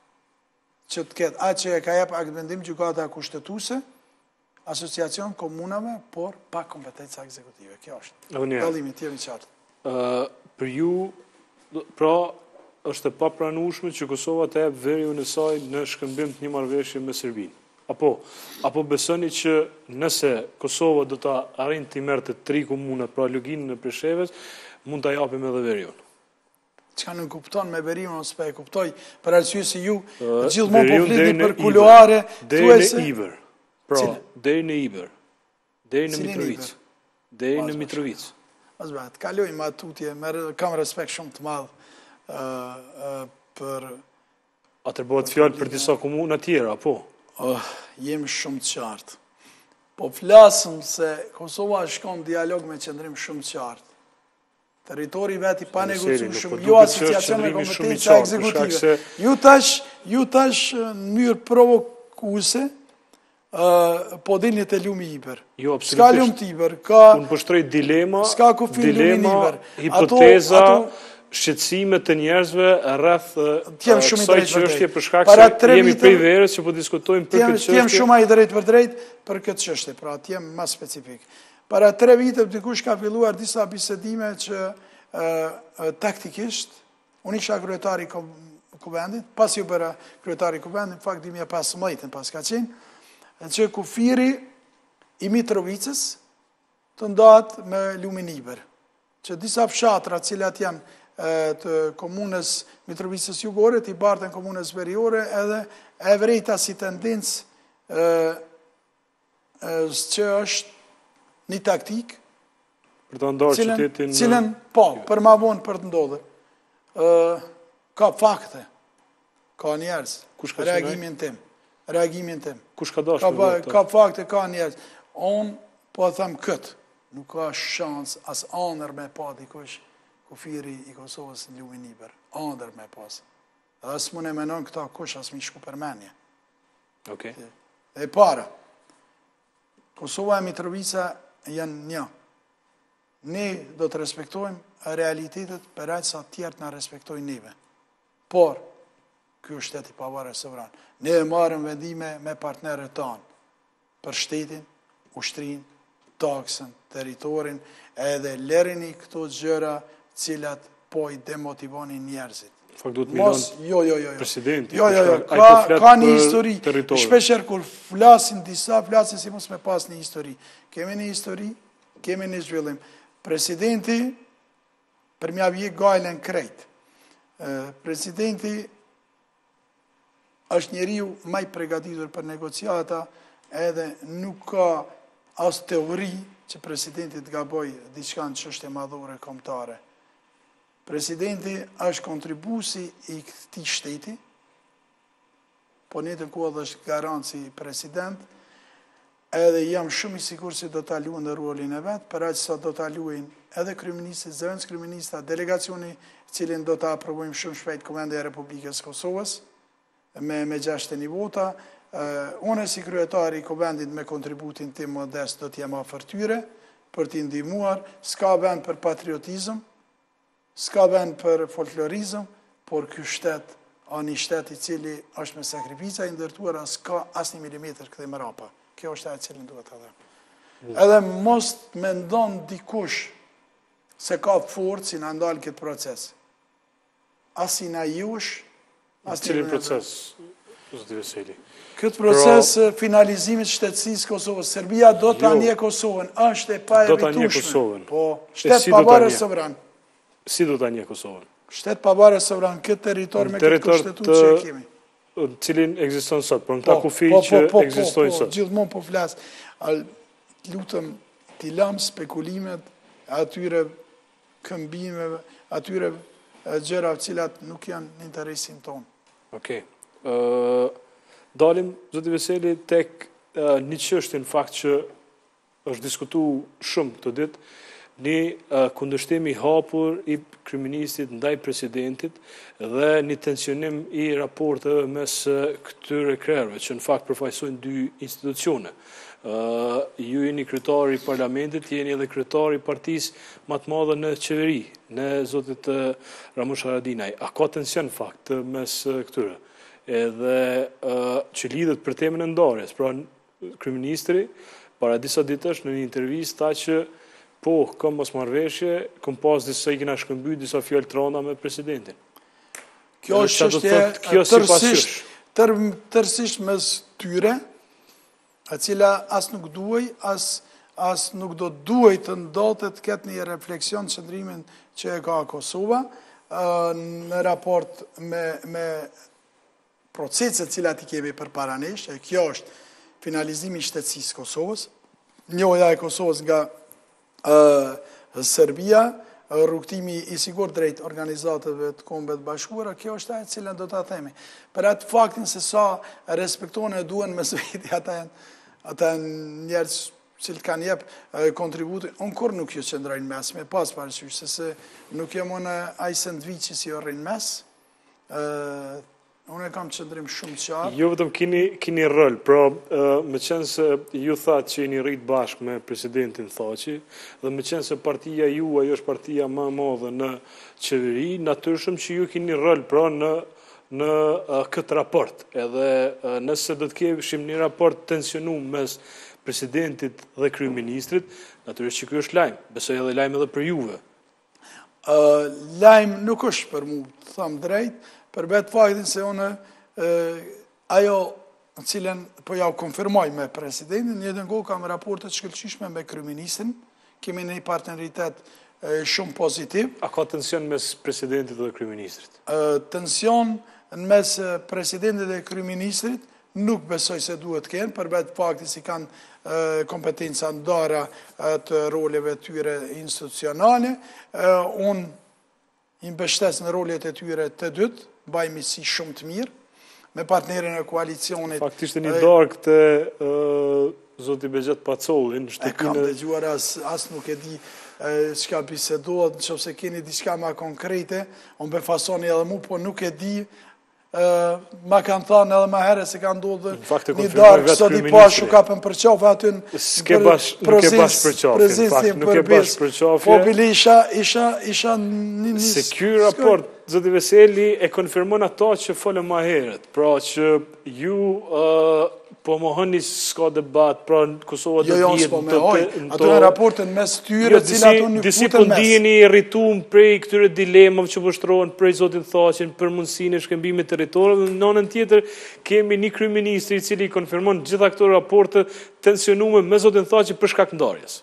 që të ketë atë që e ka jep aktë vendim gjykata kushtetuse, asociacion komunave, por pa kompetenca ekzekutive. Kjo është. Dallimi tjemi qartë. Uh, për ju, pra, është e papranueshme që Kosova të jep veriun e saj në shkëmbim të një marrëveshje me Serbinë. Apo, apo besoni që nëse Kosova do të arrin të merë të tri komunat, pra Luginën e Preshevës, mund të japim edhe veriun? Çka nuk kupton me veriun, ose pa e kuptoj, për arsye se ju gjithmonë po flitni për kuloare, deri në Iber. Pra, deri në Iber. Deri në Mitrovic. Deri në Mitrovic. Azbat, kaloj ma tutje, kam respekt shumë të madh uh, uh, për... Atër bëhet fjallë për disa komuna tjera, po? Oh, jem shumë të qartë. Po flasëm se Kosova shkon dialog me qëndrim shumë të qartë. Territori veti pa negociu shumë, jo asociacion me kompetenca ekzekutive. Ju tash, ju tash në mënyrë provokuese, Uh, po dilni të lumi Iber. Jo, absolutisht. Ska lumë të Iber, ka... Unë pështroj dilema, ska kufi dilema, Iber. hipoteza, shqetësime të njerëzve rreth kësaj çështje për shkak se jemi prej verës që po diskutojmë për këtë çështje. Jem shumë ai drejt për drejt për këtë çështje, pra të jem më specifik. Para tre vite dikush ka filluar disa bisedime që uh, taktikisht unë isha kryetari i kuvendit, pas ju bëra kryetari i kuvendit, në fakt dimja pesëmbëdhjetë pas ka qenë, që kufiri i Mitrovicës të ndatë me lumin Iber. Që disa fshatra cilat janë të komunës Mitrovicës jugore, të i bartën komunës veriore, edhe e vrejta si tendencë që është një taktik, për të ndarë qytetin... Cilën, po, për ma vonë për të ndodhe. Ka fakte, ka njerës, reagimin tim. reagimin tim. Kush ka dashur vërtet? Ka fakte, ka njerëz. Unë po them këtë, nuk ka shans as ëndër me pa dikush kufiri i Kosovës në lumin Iber. Ëndër me pas. Dhe as mund e menon këta kush as mi shku përmenje. Okej. E para, Kosova e Mitrovica janë një. Ne do të respektojmë realitetet për aq sa tjertë na respektojnë neve. Por, ky është shteti pavarë sovran. Ne e marrëm vendime me partnerët tanë për shtetin, ushtrin, taksën, teritorin, edhe lërini këto gjëra cilat po i demotivoni njerëzit. Fakt duhet milion jo, jo, jo, presidenti. Jo, jo, jo, ka, ka një histori. Shpesher kur flasin disa, flasin si mos me pas një histori. Kemi një histori, kemi një zhvillim. Presidenti, për mja vje gajlen krejt. Presidenti është njeriu maj pregatitur për negociata, edhe nuk ka as teori që presidenti të gaboj diçka në çështje madhore kombëtare. Presidenti është kontribusi i këtij shteti, po në të kohë është garant si president, edhe jam shumë i sigurt se do ta luajnë në rolin e vet, për aq sa do ta luajnë edhe kryeministi, zëvendës kryeminista, delegacioni, cilin do ta aprovojmë shumë shpejt Kuvendi i Republikës Kosovës, me, me gjashtë një vota. Uh, unë si kryetari i Kuvendit me kontributin tim modest do t'jem afër tyre, për t'i ndihmuar, s'ka vend për patriotizëm, s'ka vend për folklorizëm, por ky shtet, a një shtet i cili është me sakrifica i ndërtuar, as ka as një milimetër këthe më rapa. Kjo është e cilin duhet të dhe. Edhe mos me ndonë dikush se ka forcë si në ndalë këtë proces. As i na jush, as një Cilin proces, zoti Veseli? Këtë proces finalizimit shtetësisë Kosovës. Serbia do të anje Kosovën, është e pa e Do të anje vetushme. Kosovën. Po, E shtet si do të pavarë anje? sovran. Si do të anje Kosovën? Shtet pavarë sovran, këtë territor me këtë Territor kushtetut të- që e kemi. Në cilin ekziston sot, për në këta Po, kufi po, që po, po, ekzistojnë po, sot. Gjithmonë po flas. Al lutëm t'i lam spekulimet atyre këmbimeve, atyre e, gjëra cilat nuk janë në interesin tonë. Okej. Ë, Dalim, zoti Veseli, tek ë, një çështje në fakt që është diskutuar shumë këtë ditë, një ë, kundërshtim i hapur i kryeministit ndaj presidentit dhe një tensionim i raporteve mes ë, këtyre krerëve, që në fakt përfaqësojnë dy institucione. Uh, ju jeni kryetari i parlamentit, jeni edhe kryetari i partisë më të madhe në qeveri, në zotit uh, Ramush Haradinaj. A ka tension fakt uh, mes uh, këtyre? Edhe uh, që lidhet për temën e ndarjes. Pra, kryeministri para disa ditësh në një intervistë tha që po, kam mosmarrveshje, kam pas disa i kena shkëmby disa fjalë trona me presidentin. Kjo Edhe është çfarë do të çështje thotë kjo sipas tërësisht, jush? tër, tërësisht mes tyre, e cila as nuk duaj, as, as nuk do duaj të ndotet këtë një refleksion të qëndrimin që e ka Kosova, ë, në raport me, me proceset cilat i kemi për paranesh, e kjo është finalizimi i shtetësisë Kosovës, njoja e Kosovës nga ë, Serbia, rrugtimi i sigurt drejt organizatave të kombeve të bashkuara, kjo është ajo cilën do ta themi. Për atë faktin se sa respektohen e duhen mes veti ata janë ata njerëz që kanë jep kontributin, unë kur nuk ju qëndrojnë mes, me pas parasysh, se se nuk jam unë ai sandviçi si orrin mes, ë unë e kam qëndrim shumë qartë. Jo vetëm keni, keni rol, pra uh, me qenë se ju thatë që jeni rrit bashkë me presidentin Thaçi, dhe me qenë se partia ju, ajo është partia më e madhe në qeveri, natyrshëm që ju keni rol, pra në në uh, këtë raport. Edhe uh, nëse do të kemi një raport tensionu mes presidentit dhe kryeministrit, natyrisht që ky është lajm. Besoj edhe lajm edhe për juve. Uh, lajm nuk është për mu, të thamë drejt, për betë faktin se unë uh, ajo në cilën po ja u konfirmoj me presidentin, një dëngo kam raportet shkëlqyshme me kryeministrin, kemi një partneritet uh, shumë pozitiv. A ka tension mes presidentit dhe kryeministrit? Uh, tension në mes presidentit dhe kryeministrit nuk besoj se duhet kënë, për betë faktin si kanë uh, kompetenca ndara uh, të roleve tyre institucionale. Uh, unë i mbështes në rolet e tyre të dytë, bajmi si shumë të mirë, me partnerin e koalicionit. Faktisht e një darkë të uh, zoti Begjet Pacollin. E kam dhe gjuar, as, as nuk e di çka bisedohet, në qofse keni diçka ma konkrete, unë befasoni edhe mu, po nuk e di, uh, ma kanë thënë edhe ma herë se kanë ndodhë një darkë, sot i pashu ka për përqafë aty në nuk e bash përqafë, në fakt, nuk e bash përqafë. Po bili isha, isha, isha një një... Se ky raport, zoti Veseli, e konfirmon ato që folëm ma herët, pra që ju uh, po mohoni s'ka debat, pra Kosova do jo, të jo, s'po me jetë... hoj, ato në raportin mes tyre, cilat unë një disi futën po mes. ndiheni irritum prej këtyre dilemave që vështrohen prej zotit Thaçin për mundësinë e shkëmbimit territorëve, në anën tjetër kemi një kryeministri i cili konfirmon gjitha këto raporte tensionume me zotin Thaçi për shkak të ndarjes.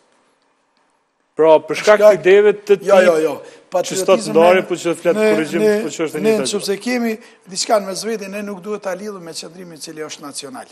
Pra, për shkak të ideve të tij. Jo, jo, jo. Që sot ndarje, po që flet korrigjim, po që është e njëjta. Ne nëse kemi diçka në mesveti, ne nuk duhet ta lidhim me qëndrimin i cili është nacional.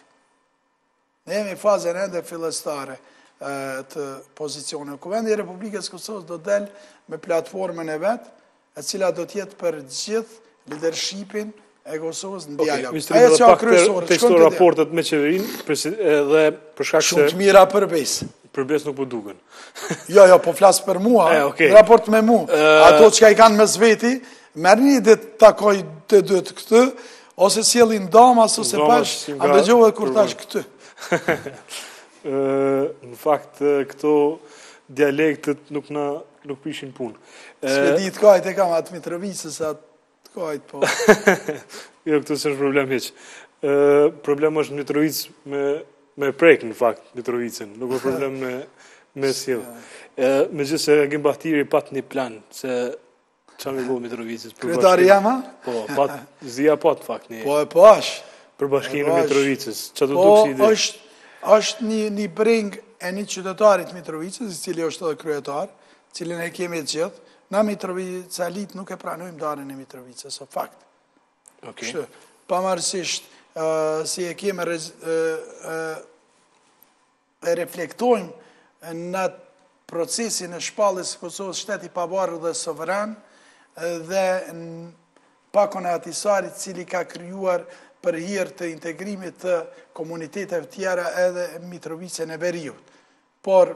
Ne jemi fazën ende fillestare të pozicionit. Kuvendi i Republikës Kosovës do del me platformën e vet, e cila do të jetë për gjithë leadershipin e Kosovës në dialog. Ajo që ka kryesore, teksto raportet me qeverinë dhe për shkak se shumë të mira përbes. Përbes nuk po duken. Jo, jo, po flas për mua, okay. Raport me mua. Ato që ka i kanë mes veti, merrni dhe takoj të dytë këtë, ose sjellin damas ose pash, a dëgjova kur tash këtë. Në fakt këto dialektet nuk na nuk pishin punë. S'ke ditë kajt e kam atë Mitrovicës, atë kajt, po. Jo, këtë s'është problem heq. Problem është Mitrovicë me, me prek, në fakt, Mitrovicën. Nuk është problem me, me sjell. Me gjithë se Agim Bahtiri pat një plan, se qa me bo Mitrovicës. Kryetari jama? Po, pat, zia pat, fakt, një. Po, e pash. Për bashkinë e Mitrovicës. Qa të po, tuk si ide? është, është një, një breng e një qytetarit Mitrovicës, i cili është edhe kryetar, cilin e kemi të gjithë. Na Mitrovicalit nuk e pranojmë darën e Mitrovicës, o fakt. Okay. Kështë, pamarësisht, uh, si e kemi rez, uh, uh, e reflektojmë në procesin e shpallës së Kosovës shteti pavarur dhe sovran dhe pakon e atisarit cili ka kryuar për hir të integrimit të komuniteteve tjera edhe Mitrovicën e Veriut. Por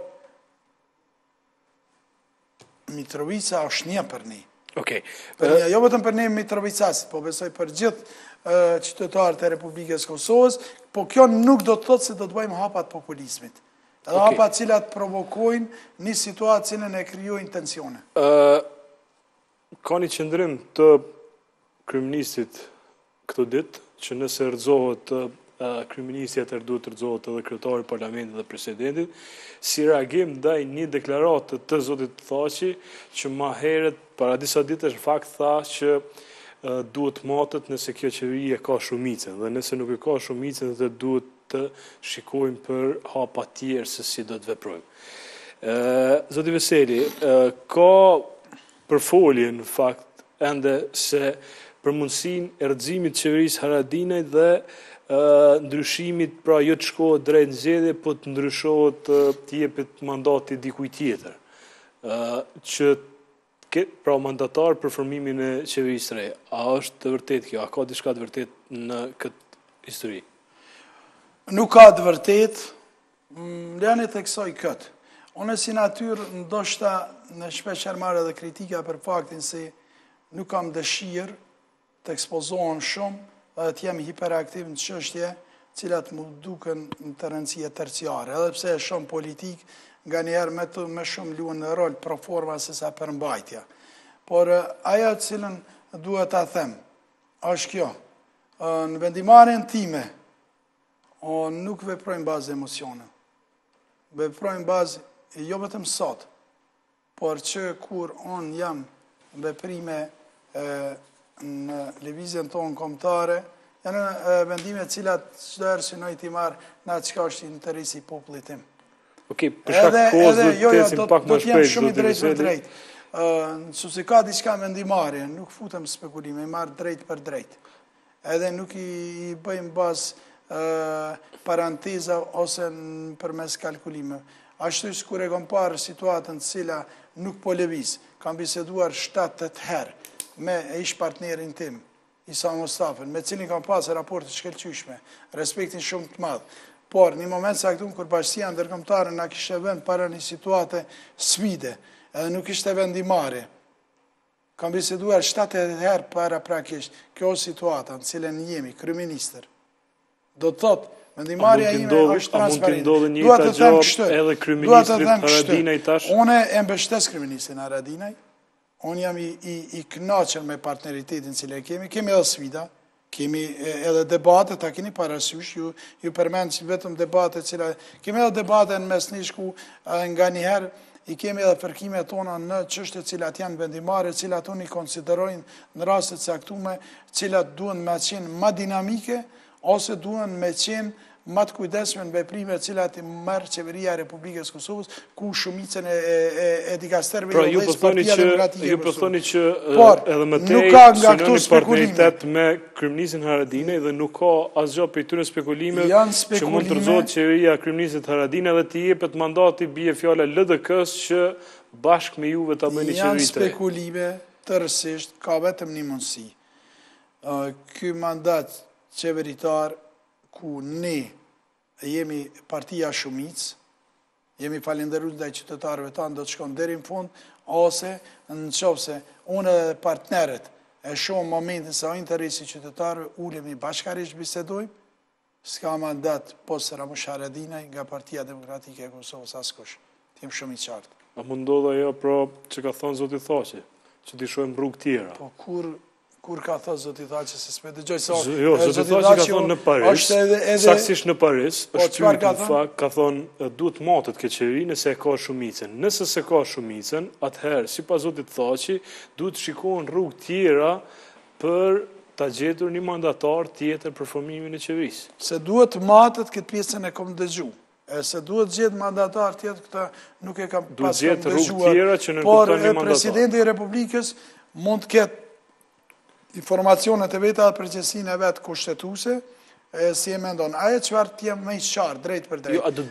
Mitrovica është një për ne. Okay. Për një, jo vetëm për ne Mitrovicasit, po besoj për gjithë qytetarët e Republikës Kosovës, po kjo nuk do të thotë se do të bëjmë hapat populizmit. Edhe okay. Hapat cilat provokojnë një situatë cilën e krijojnë tensione. Uh, ka një qëndrim të kryeministit këtë ditë, që nëse rëzohet uh, kryeministi atër duhet të rëzohet edhe kryetari i parlamentit dhe presidentit, si reagim ndaj një deklaratë të zotit Thaçi, që ma herët, para disa ditësh në fakt tha që uh, duhet matët nëse kjo qeveri e ka shumicën, dhe nëse nuk e ka shumicën dhe duhet të shikojmë për hapa tjerë se si do të veprojmë. Uh, Zoti Veseli, uh, ka përfolje në fakt ende se për mundësin e rëzimit qeverisë Haradinaj dhe uh, ndryshimit, pra jo të shkohet drejt nxjerrje, po të ndryshohet uh, të jepet mandati dikuj tjetër. Uh, që ke, pra mandatar për formimin e qeverisë re. A është të vërtet kjo? A ka diçka të vërtet në këtë histori? Nuk ka të vërtet, lëni të kësoj këtë. Unë si natyrë ndoshta në shpeshher marrë edhe kritika për faktin se nuk kam dëshirë të ekspozohen shumë dhe të jem hiperaktiv në çështje cilat mu duken në të rëndësie terciare, edhe pse e shumë politik, nga njerë me, të, me shumë luën në rol pro forma se sa përmbajtja. Por aja cilën duhet ta them, është kjo, në vendimarrjen time, o nuk veprojnë bazë emocione. Veprojnë bazë, jo vetëm sot, por që kur unë jam veprime e, në lëvizjen tonë kombëtare, janë e, vendime cilat çdo herë synoj t'i marr në atë çka është interesi i popullit tim. Okej, për shkak kohës do të tesim pak më shpejt. Do të jem shumë i drejtë për drejt. Nëse si ka diçka mendimarrje, nuk futem në spekulime, i marr drejt për drejt. Edhe nuk i, i bëjmë bazë Uh, paranteza ose përmes kalkulime. Ashtu që kur e kom parë situatën cila nuk po lëviz, kam biseduar shtatë të herë me e ish partnerin tim, Isa Mustafën, me cilin kam pasë raporte shkelqyshme, respektin shumë të madhë. Por, një moment se aktum, kur bashkësia ndërkombëtare na kishte vend para një situate sfide, edhe nuk ishte vendimare, kam biseduar shtatë herë para prakisht kjo situata në cilën jemi, kryeministër. Do të thotë, vendimarrja ime është transparente. A mund të ndodhë një të gjopë edhe kryeministrit Haradinaj tash? Une e mbështes kryeministrin Haradinaj, unë jam i, i, i kënaqur me partneritetin cilë e kemi, kemi edhe sfida, kemi edhe debate, ta keni parasysh, ju, ju përmend që vetëm debate cila, kemi edhe debate në mesnish ku nga njëherë i kemi edhe fërkime tona në çështje cilat janë vendimare, cilat unë i konsiderojnë në rastet caktuar, cilat duhen me qenë më dinamike, ose duhen me qenë më të kujdesshme në veprime cilat i merr qeveria e Republikës Kosovës, ku shumicën e, e, e dikasterëve pra, ju po thoni që ju po thoni që por, edhe më tej nuk ka nga këto spekulime me kryeministin Haradinaj dhe nuk ka asgjë për këtyre spekulimeve spekulime, që mund të rrezohet qeveria e kryeministit Haradinaj dhe të jepet mandati bie fjala L D K-s që bashkë me juve ta bëni qeveri. Janë spekulime tërësisht, ka vetëm një mundësi. Uh, ky mandat qeveritar ku ne jemi partia shumicë, jemi falenderues ndaj qytetarëve tanë, do të shkon deri në fund, ose në qofse unë dhe partnerët e shohim momentin se o interesi qytetarëve, ulemi bashkarisht bisedojmë, s'ka mandat post Ramush Haradinaj nga Partia Demokratike e Kosovës askush. Tim shumë i qartë. A mund ndodha ajo pra që ka thonë zoti Thaçi, që t'i shohim rrugë tjera. Po kur kur ka thënë zoti Thaçi se s'pe dëgjoj se Jo, zoti Thaçi ka thonë në Paris, saktësisht në Paris, është pyetje në fakt, ka thonë duhet matet keqëri nëse e ka shumicën. Nëse se ka shumicën, atëherë sipas zotit Thaçi duhet shikohen rrugë tjera për ta gjetur një mandatar tjetër për formimin e qeverisë. Se duhet matet këtë pjesën e kom dëgju. E se duhet gjetë mandatar tjetër, këta nuk e kam pas kam dëgjuar. Por presidenti i Republikës mund të ketë informacionet e veta dhe përgjësinë e vetë kushtetuse, si e mendon. Aje qëfar t'jem me i qarë, drejt për drejt. Jo, a do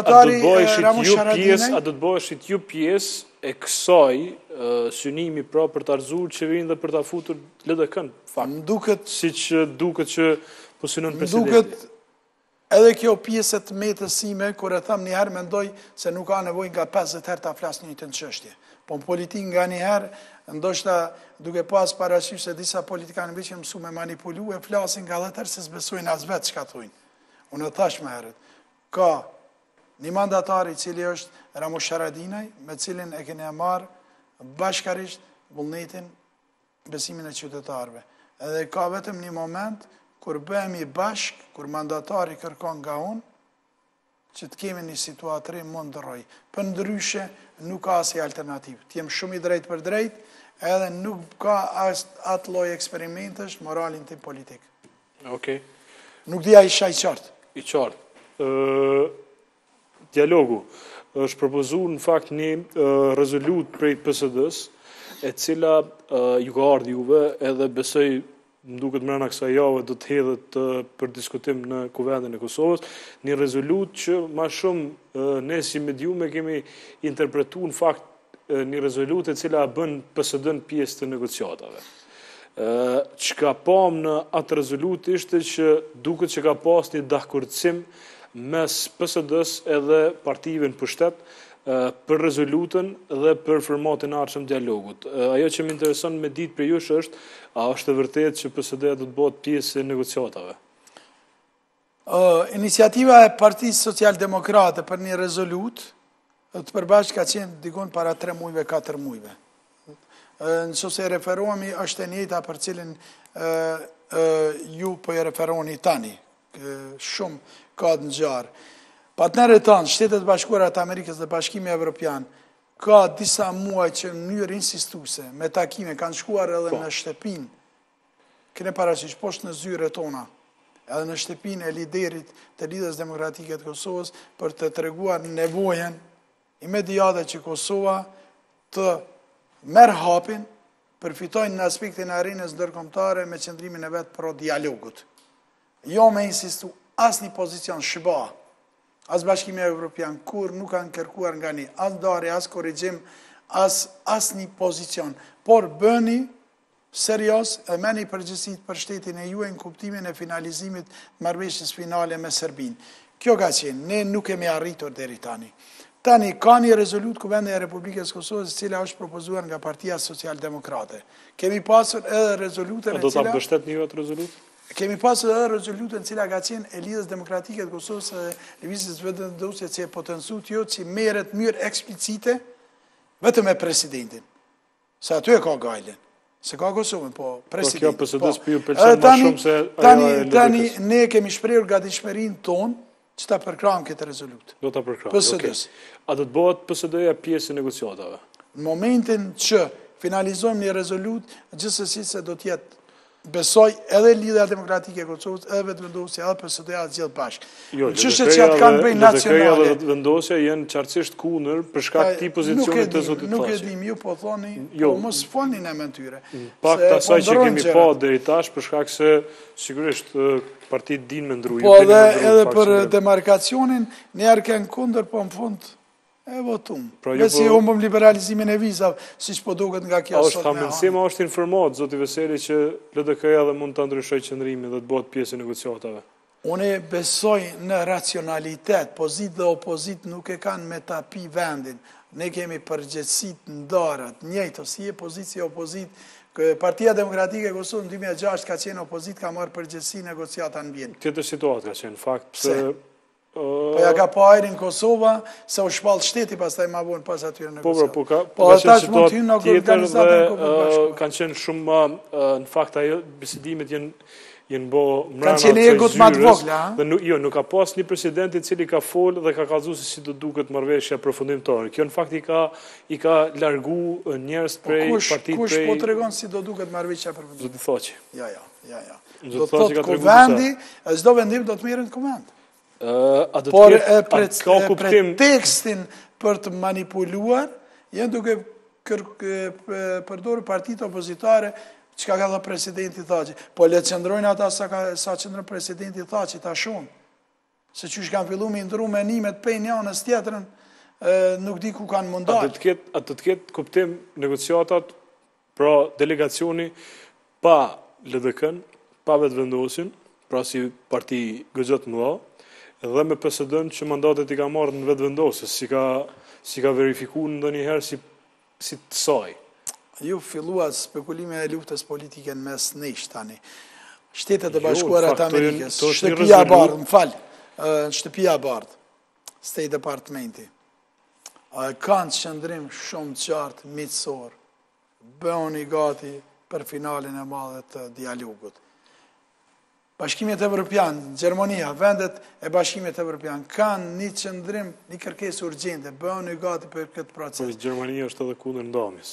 të bëheshit ju pjesë e kësaj synimi pra për të arzuar qeverinë dhe për të futur L D K-n, fakt. Si që duket që po synon presidenti. Edhe kjo pjesët metësime, kur e tham njëherë mendoj se nuk ka nevoj nga pesëdhjetë herë ta flasë një të në qështje. Po në politikë nga njëherë, ndoshta duke pas parasysh se disa politikanë që mësu me manipulu e flasin nga dhe tërë se s'besojnë as vetë që ka thujnë. Unë e thash me herët. Ka një mandatari cili është Ramush Haradinaj, me cilin e kene marë bashkarisht vullnetin besimin e qytetarëve. Edhe ka vetëm një moment kur bëhemi bashk, kur mandatari kërkon nga unë, që të kemi një situatëri mund dëroj. Për ndryshe, nuk ka asë alternativë. T'jem shumë i drejt për drejt, edhe nuk ka atë loj eksperimentesh moralin të politikë. Okej. Nuk dhja isha i qartë. I qartë. Dialogu është propozu në fakt një rezolut prej P S D-s, e cila ju ka ardhë juve edhe besoj më duket mrena kësa jave do të hedhet për diskutim në Kuvendin e Kosovës, një rezolut që ma shumë ne si mediume kemi interpretu në fakt një rezolut e cila bën P S D-n pjesë të negociatave. Që ka pam në atë rezolut ishte që duket që ka pas një dakordësim mes P S D-s edhe partive në pushtet, për rezolutën dhe për formatin arshëm dialogut. Ajo që më intereson me ditë për jush është, a është e vërtet që P S D-ja do të bëhet pjesë e negociatave? Iniciativa e Partisë Social-Demokrate për një rezolut të përbashkë ka qenë dikon para tre mujve, katër mujve. Në që se referohemi është e njëta për cilin ju për e referoni tani, shumë ka të nxarë. Partnerët tanë, Shtetet Bashkuara të Amerikës dhe Bashkimi Evropian, ka disa muaj që në njërë insistuse, me takime, kanë shkuar edhe në shtepin, këne parasysh poshtë në zyre tona, edhe në shtepin e liderit të Lidhjes Demokratike të Kosovës, për të treguar nevojen imediate që Kosova të merë hapin, përfitojnë në aspektin e arenës ndërkombëtare me qëndrimin e vetë pro dialogut. Jo me insistu as një pozicion shëba, as Bashkimi Evropian, kur nuk kanë kërkuar nga një, as dare, as korrigjim, as, as një pozicion. Por bëni serios e meni përgjësit për shtetin e juaj në kuptimin e finalizimit marrëveshjes finale me Serbin. Kjo ka qenë, ne nuk kemi arritur deri tani. Tani, ka një rezolut Kuvendi e Republikës Kosovës, cila është propozuar nga Partia Social-Demokrate. Kemi pasur edhe rezolutën e cila... A do të mbështet një vetë rezolut? Kemi pasur edhe rezolutën cila ka qenë e Lidhjes Demokratike të Kosovës dhe Lëvizjes Vetëvendosje që e potencu t'jo që merret mirë eksplicite vetëm me presidentin. Se aty e ka gajlen. Se ka Kosovën, po presidentin. Po kjo P S D-s për ju pëlqen më shumë se ajo e L D K-s. Tani ne kemi shprehur gatishmërinë tonë që ta përkrahim këtë rezolut. Do ta përkrahim. Okej. A do të bëhet P S D-ja pjesë e negociatave? Në momentin që finalizojmë një rezolut, gjithsesi se do të jetë besoj edhe Lidhja Demokratike e Kosovës, edhe Vetëvendosja, edhe P S D-ja të gjithë bashkë. Jo, çështjet që kanë bëjnë nacionale. L D K-ja dhe Vetëvendosja janë qartësisht kundër për shkak të këtij pozicionit të zotit Thaçi. Nuk e dim, ju po thoni, jo, po mos folni në emën tyre. Pak të asaj që kemi pa deri tash për shkak se sigurisht partitë dinë me ndru. Po edhe edhe për demarkacionin, ne arken kundër, po në fund e votum. Besi humbëm liberalizimin e vizave, si që po duket nga kjo sot me hanë. A është është informat, zoti Veseli, që L D K-ja dhe mund të ndryshoj qëndrimi dhe të bëhet pjesë e negociatave? Unë besoj në racionalitet, pozit dhe opozit nuk e kanë me tapi vendin. Ne kemi përgjithësit në darët, njëjtë, si e pozit si opozit. Partia Demokratike e Kosovës në dy mijë e gjashtë ka qenë opozit, ka marrë përgjithësi negociata në bjenë. Tjetër situatë ka qenë, fakt, pëse Po ja ka pa ajrin Kosova, se u shpall shteti, pas taj ma bunë pas atyre Po, negociat. po, ka, Po, ka ata qenë që mund t'hynë në situatë tjetër organizatën e dhe Kombëve uh, Bashkuara. kanë qenë shumë, uh, në fakt, ajo bisedimet jenë jenë bo mrena Kanë qenë egot ma të vogla, ha? Dhe nuk, jo, nuk ka pas një presidenti i cili ka folë dhe ka kallëzuar se si do duket marrëveshja përfundimtare. Kjo në fakt i ka i ka largu njerëz prej kush, partit kush prej po të regon si do duket marrëveshja për Zoti Thaçi. Ja, ja, ja, ja. Zoti Do të Thaçi ka thotë treguar kuvendi, e çdo vendim do të merret në kuvend. Ë, a do të Por ketë e a pret, ka e kuptim pretekstin për të manipuluar, jenë duke kër, kë- përdorur partitë opozitare, çka ka thënë presidenti Thaçi. Po le të qëndrojnë ata sa ka sa qëndron presidenti Thaçi tashun. Se qysh kanë filluar me ndru menimet pe një anës tjetrën, ë, nuk di ku kanë a mundar. do të ketë a do të ketë kuptim negociatat pra delegacioni pa L D K-n, pa vetvendosin, pra si parti gëzot më dha, dhe me P S D-n që mandatet i ka marrë në vetëvendosje, si ka si ka verifikuar ndonjëherë si si të saj. Ju filluat spekulime e luftës politike në mes nesh tani. Shtetet e Jo, Bashkuara në të fakt, to janë- Amerikës, to është një shtëpia e rezolu- bardhë, më fal, ë, shtëpia e bardhë, State Departmenti, a e kanë qëndrim shumë qartë miqësor, bëhuni gati për finalin e madhe të dialogut. Bashkimet Evropian, Gjermania, vendet e Bashkimit Evropian kanë një qëndrim, një kërkesë urgjente, bëhuni gati për këtë Po proces. Gjermania është edhe kundër ndamjes.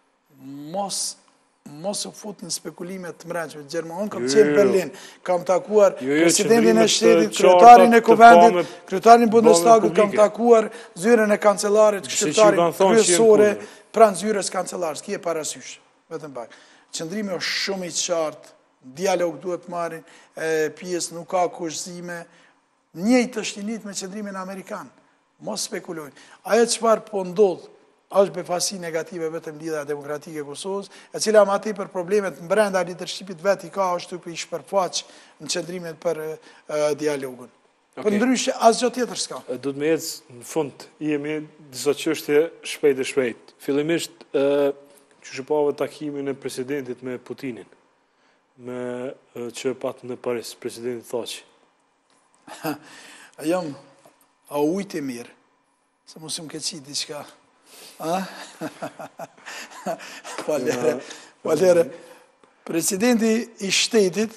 Mos mos u fut në spekulime të mreqme. Gjermani, unë kam Jo, qenë jo, Berlin, kam takuar Jo, jo, presidentin e qëndrimet shtetit, të kryetarin e qarta të kuvendit, pame- kryetarin e Bundestagut, pame kam publike. takuar zyrën e kancelarit, Se që ju këshilltarin kanë thonë që janë kryesore, kundër. pranë zyrës kancelarës, ki e parasysh, vetëm pak. Qëndrimi është shumë i qartë, dialog duhet marrin, e, pjesë nuk ka kushzime, njëjtë është i njëjtë me qëndrimin amerikan. Mos spekulojnë. Ajo çfarë po ndodh është befasi negative vetëm lidhja demokratike e Kosovës, e cila më aty për problemet brenda leadershipit vet i ka është të shpërfaq në qëndrimet për e, dialogun. Për Okej. ndryshe asgjë tjetër s'ka. E, Do të më ecë në fund, jemi disa çështje shpejt e shpejt. Fillimisht, ë që shpave takimin e presidentit me Putinin, me e, që pat në Paris, presidenti Thaçi. A jam, a ujtë e mirë, se mos më keqi diçka. A? Falere, falere. Presidenti i shtetit,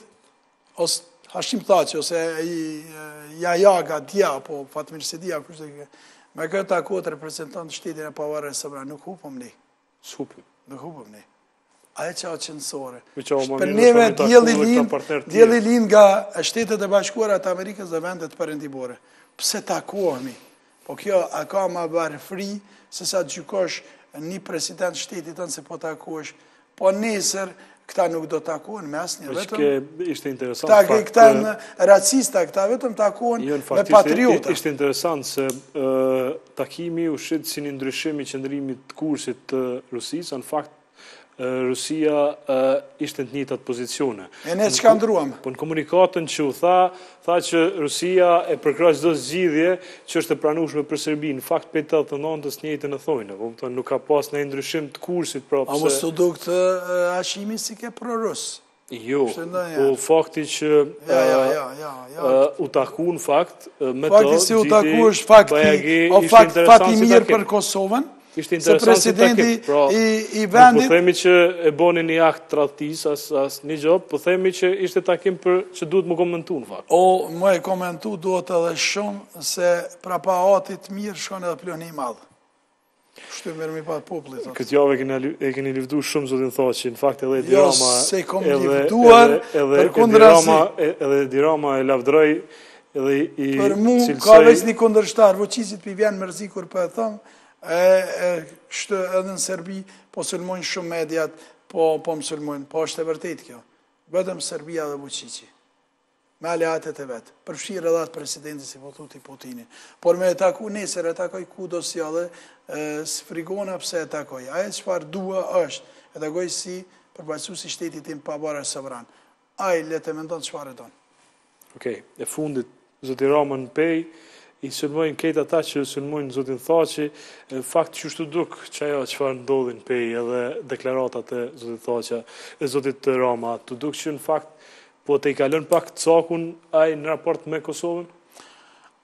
ose Hashim Thaçi, ose i Jajaga, Dia, po Fatmir Sedia, kështë dhe me këtë takot reprezentant shtetin e pavarë e sëmra, nuk hupëm ne, Supim. nuk hupëm ne. Aje që a qënësore. Me qa o ma Për mirë neve nëse me taku djeli dhe këta lind, partner tjerë. djeli lind nga shtetet e bashkuara të Amerikës dhe vendet perëndimore. Pse takohemi? Po kjo a ka ma barë fri, se sa të gjykosh një president shtetit tënë se po takosh, po nesër këta nuk do takohen me asnjë Po që vetëm. ke ishte interesant. Këta, fakt, këta e, në racista, këta vetëm takohen Jo, në me fakt, ishte, patriota. ishte interesant se uh, takimi u shit si një ndryshim i qëndrimit të kursit të Rusisë, në fakt uh, Rusia uh, ishte në të njëjtat pozicione. E ne çka ndruam? Po në komunikatën që u tha, tha që Rusia e përkrah çdo zgjidhje që është e pranueshme për Serbinë. Në fakt pe tetëdhjetë e nëntës njëjtën e thojnë, po më thonë nuk ka pas ndonjë ndryshim të kursit, pra A mos të duk të Hashimi si ke pro-rus? Jo, Ishte ndonjë po herë. fakti që Ja, ja, uh, ja, ja, ja. uh, u taku në fakt uh, me Fakti to, si u Xhiti taku është fakti, Bajagi, o ishte fakt, interesant fati si mirë takim. për Kosovën, Ishte se interesant si presidenti takim. Pra, i, i nuk po vendit, themi që e boni një akt tradhtis as as një gjop, po themi që ishte takim për që duhet më komentu në fakt. o më e komentu duhet edhe shumë, se prapa atit mirë shkon edhe ploni i madhë. Kështu mirë mi pa popullit. thotë. Këtë javë e keni lu- e keni lëvdu shumë zotin Thaçi, në fakt edhe Edi Jo, Rama se kom edhe- lëvduar, edhe- edhe për Edi kundra Rama- e- edhe Edi Rama e lavdroi edhe i Për mu cilësoj- ka veç një kundërshtar, Vučićit pi vjen mërzikur për e thëmë, e, e kështë edhe në Serbi, po sulmojnë shumë mediat, po, po më sulmojnë, po është e vërtet kjo. Vetëm Serbia dhe Vučići, me aleatet e vetë, përfshirë edhe atë presidenti si po thuti Putinin. Por me e taku nesër, e takoj kudo si edhe, së frigona pse e takoj. Aje çfarë dua është, e takoj si përbaqësuesi i shtetit tim pavarë sovran. Ai le të mendon çfarë don. Okej, e fundit, zoti Rama në pej, i sulmojnë këtë ata që sulmojnë zotin Thaçi, në fakt që shtu duk që ajo çfarë ndodhin pej edhe deklaratat e zotit Thaçi, e zotit Rama, të duk që në fakt po të i kalon pak të cakun ai në raport me Kosovën?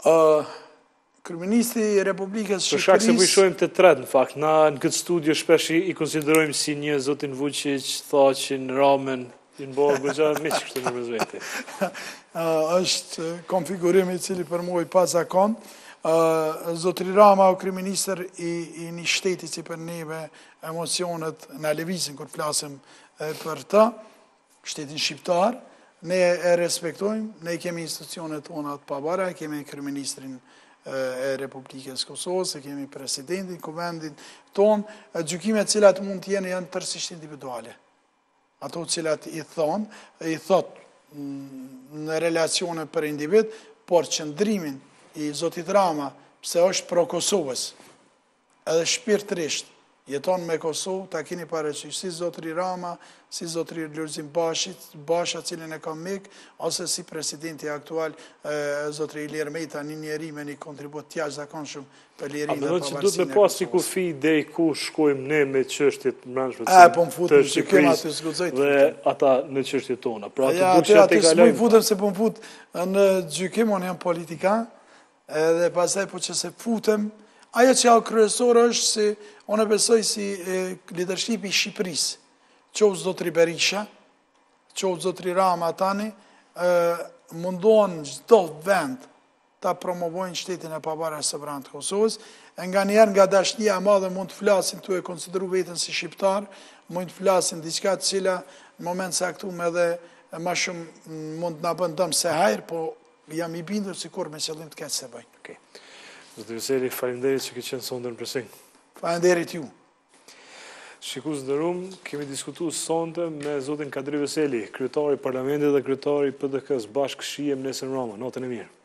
Kryeministri i Republikës Për shkak se Shqipërisë... po i shohim të tret, në fakt, na në këtë studio shpesh i konsiderojmë si një zotin Vučić, Thaçin, Ramen, i në bërë gëgja miq kështu në rëzveti. është konfigurim i cili për mu i pa zakon. Zotri Rama o kryeministër i një shteti që për neve emocionet në levizin kër flasim për ta, shtetin shqiptar, ne e respektojmë, ne kemi institucionet tona të pabara, kemi kryeministrin e Republikës Kosovës, kemi presidentin, kuvendin tonë, gjykimet cilat mund të jenë janë tërësisht individuale. Ato cilat i thonë, i thot në relacione për individ, por qëndrimin i Zotit Rama, pse është pro Kosovës, edhe shpirtërisht, jeton me Kosovë, ta kini pareqysh, si Zotri Rama, si Zotri Lulzim Bashit, Basha cilin e kam mik, ose si presidenti aktual, Zotri Ilir Meta, një njeri me një kontribut tjashtë zakonshëm për lirin dhe pavarësinë e Kosovës. A përdo që duhet me pas si kufi dhe i ku shkojmë ne me qështjet mërënshme të po më futëm që kemë aty s'gudzojtë. Dhe ata në qështjet tona. Pra aty aty aty s'mu i futëm se po më futë në gjykim, unë jam politikan, edhe pasaj po që se futëm, ajo që jau kryesor është si, unë e besoj si lidershipi i Shqipërisë, qovë Zotri Berisha, qovë Zotri Rama tani, mundohen gjdo vend ta promovojnë shtetin e pavarur së pranë të Kosovës, nga njerë nga dashnia e madhe mund të flasin tu e konsideru vetën si shqiptar, mund të flasin diçka të cila në moment se aktum edhe ma shumë mund të na bën dëm se hajrë, po jam i bindur si kur me qëllim të keq se bëjnë. Zotri Veseli, faleminderit që ke qenë sonde në Pressing. Faleminderit ju. Shikues të nderuam, kemi diskutuar sonde me zotin Kadri Veseli, kryetari i Parlamentit dhe kryetari i P D K-s, bashkë shihem nesër në Roma. Natën e mirë.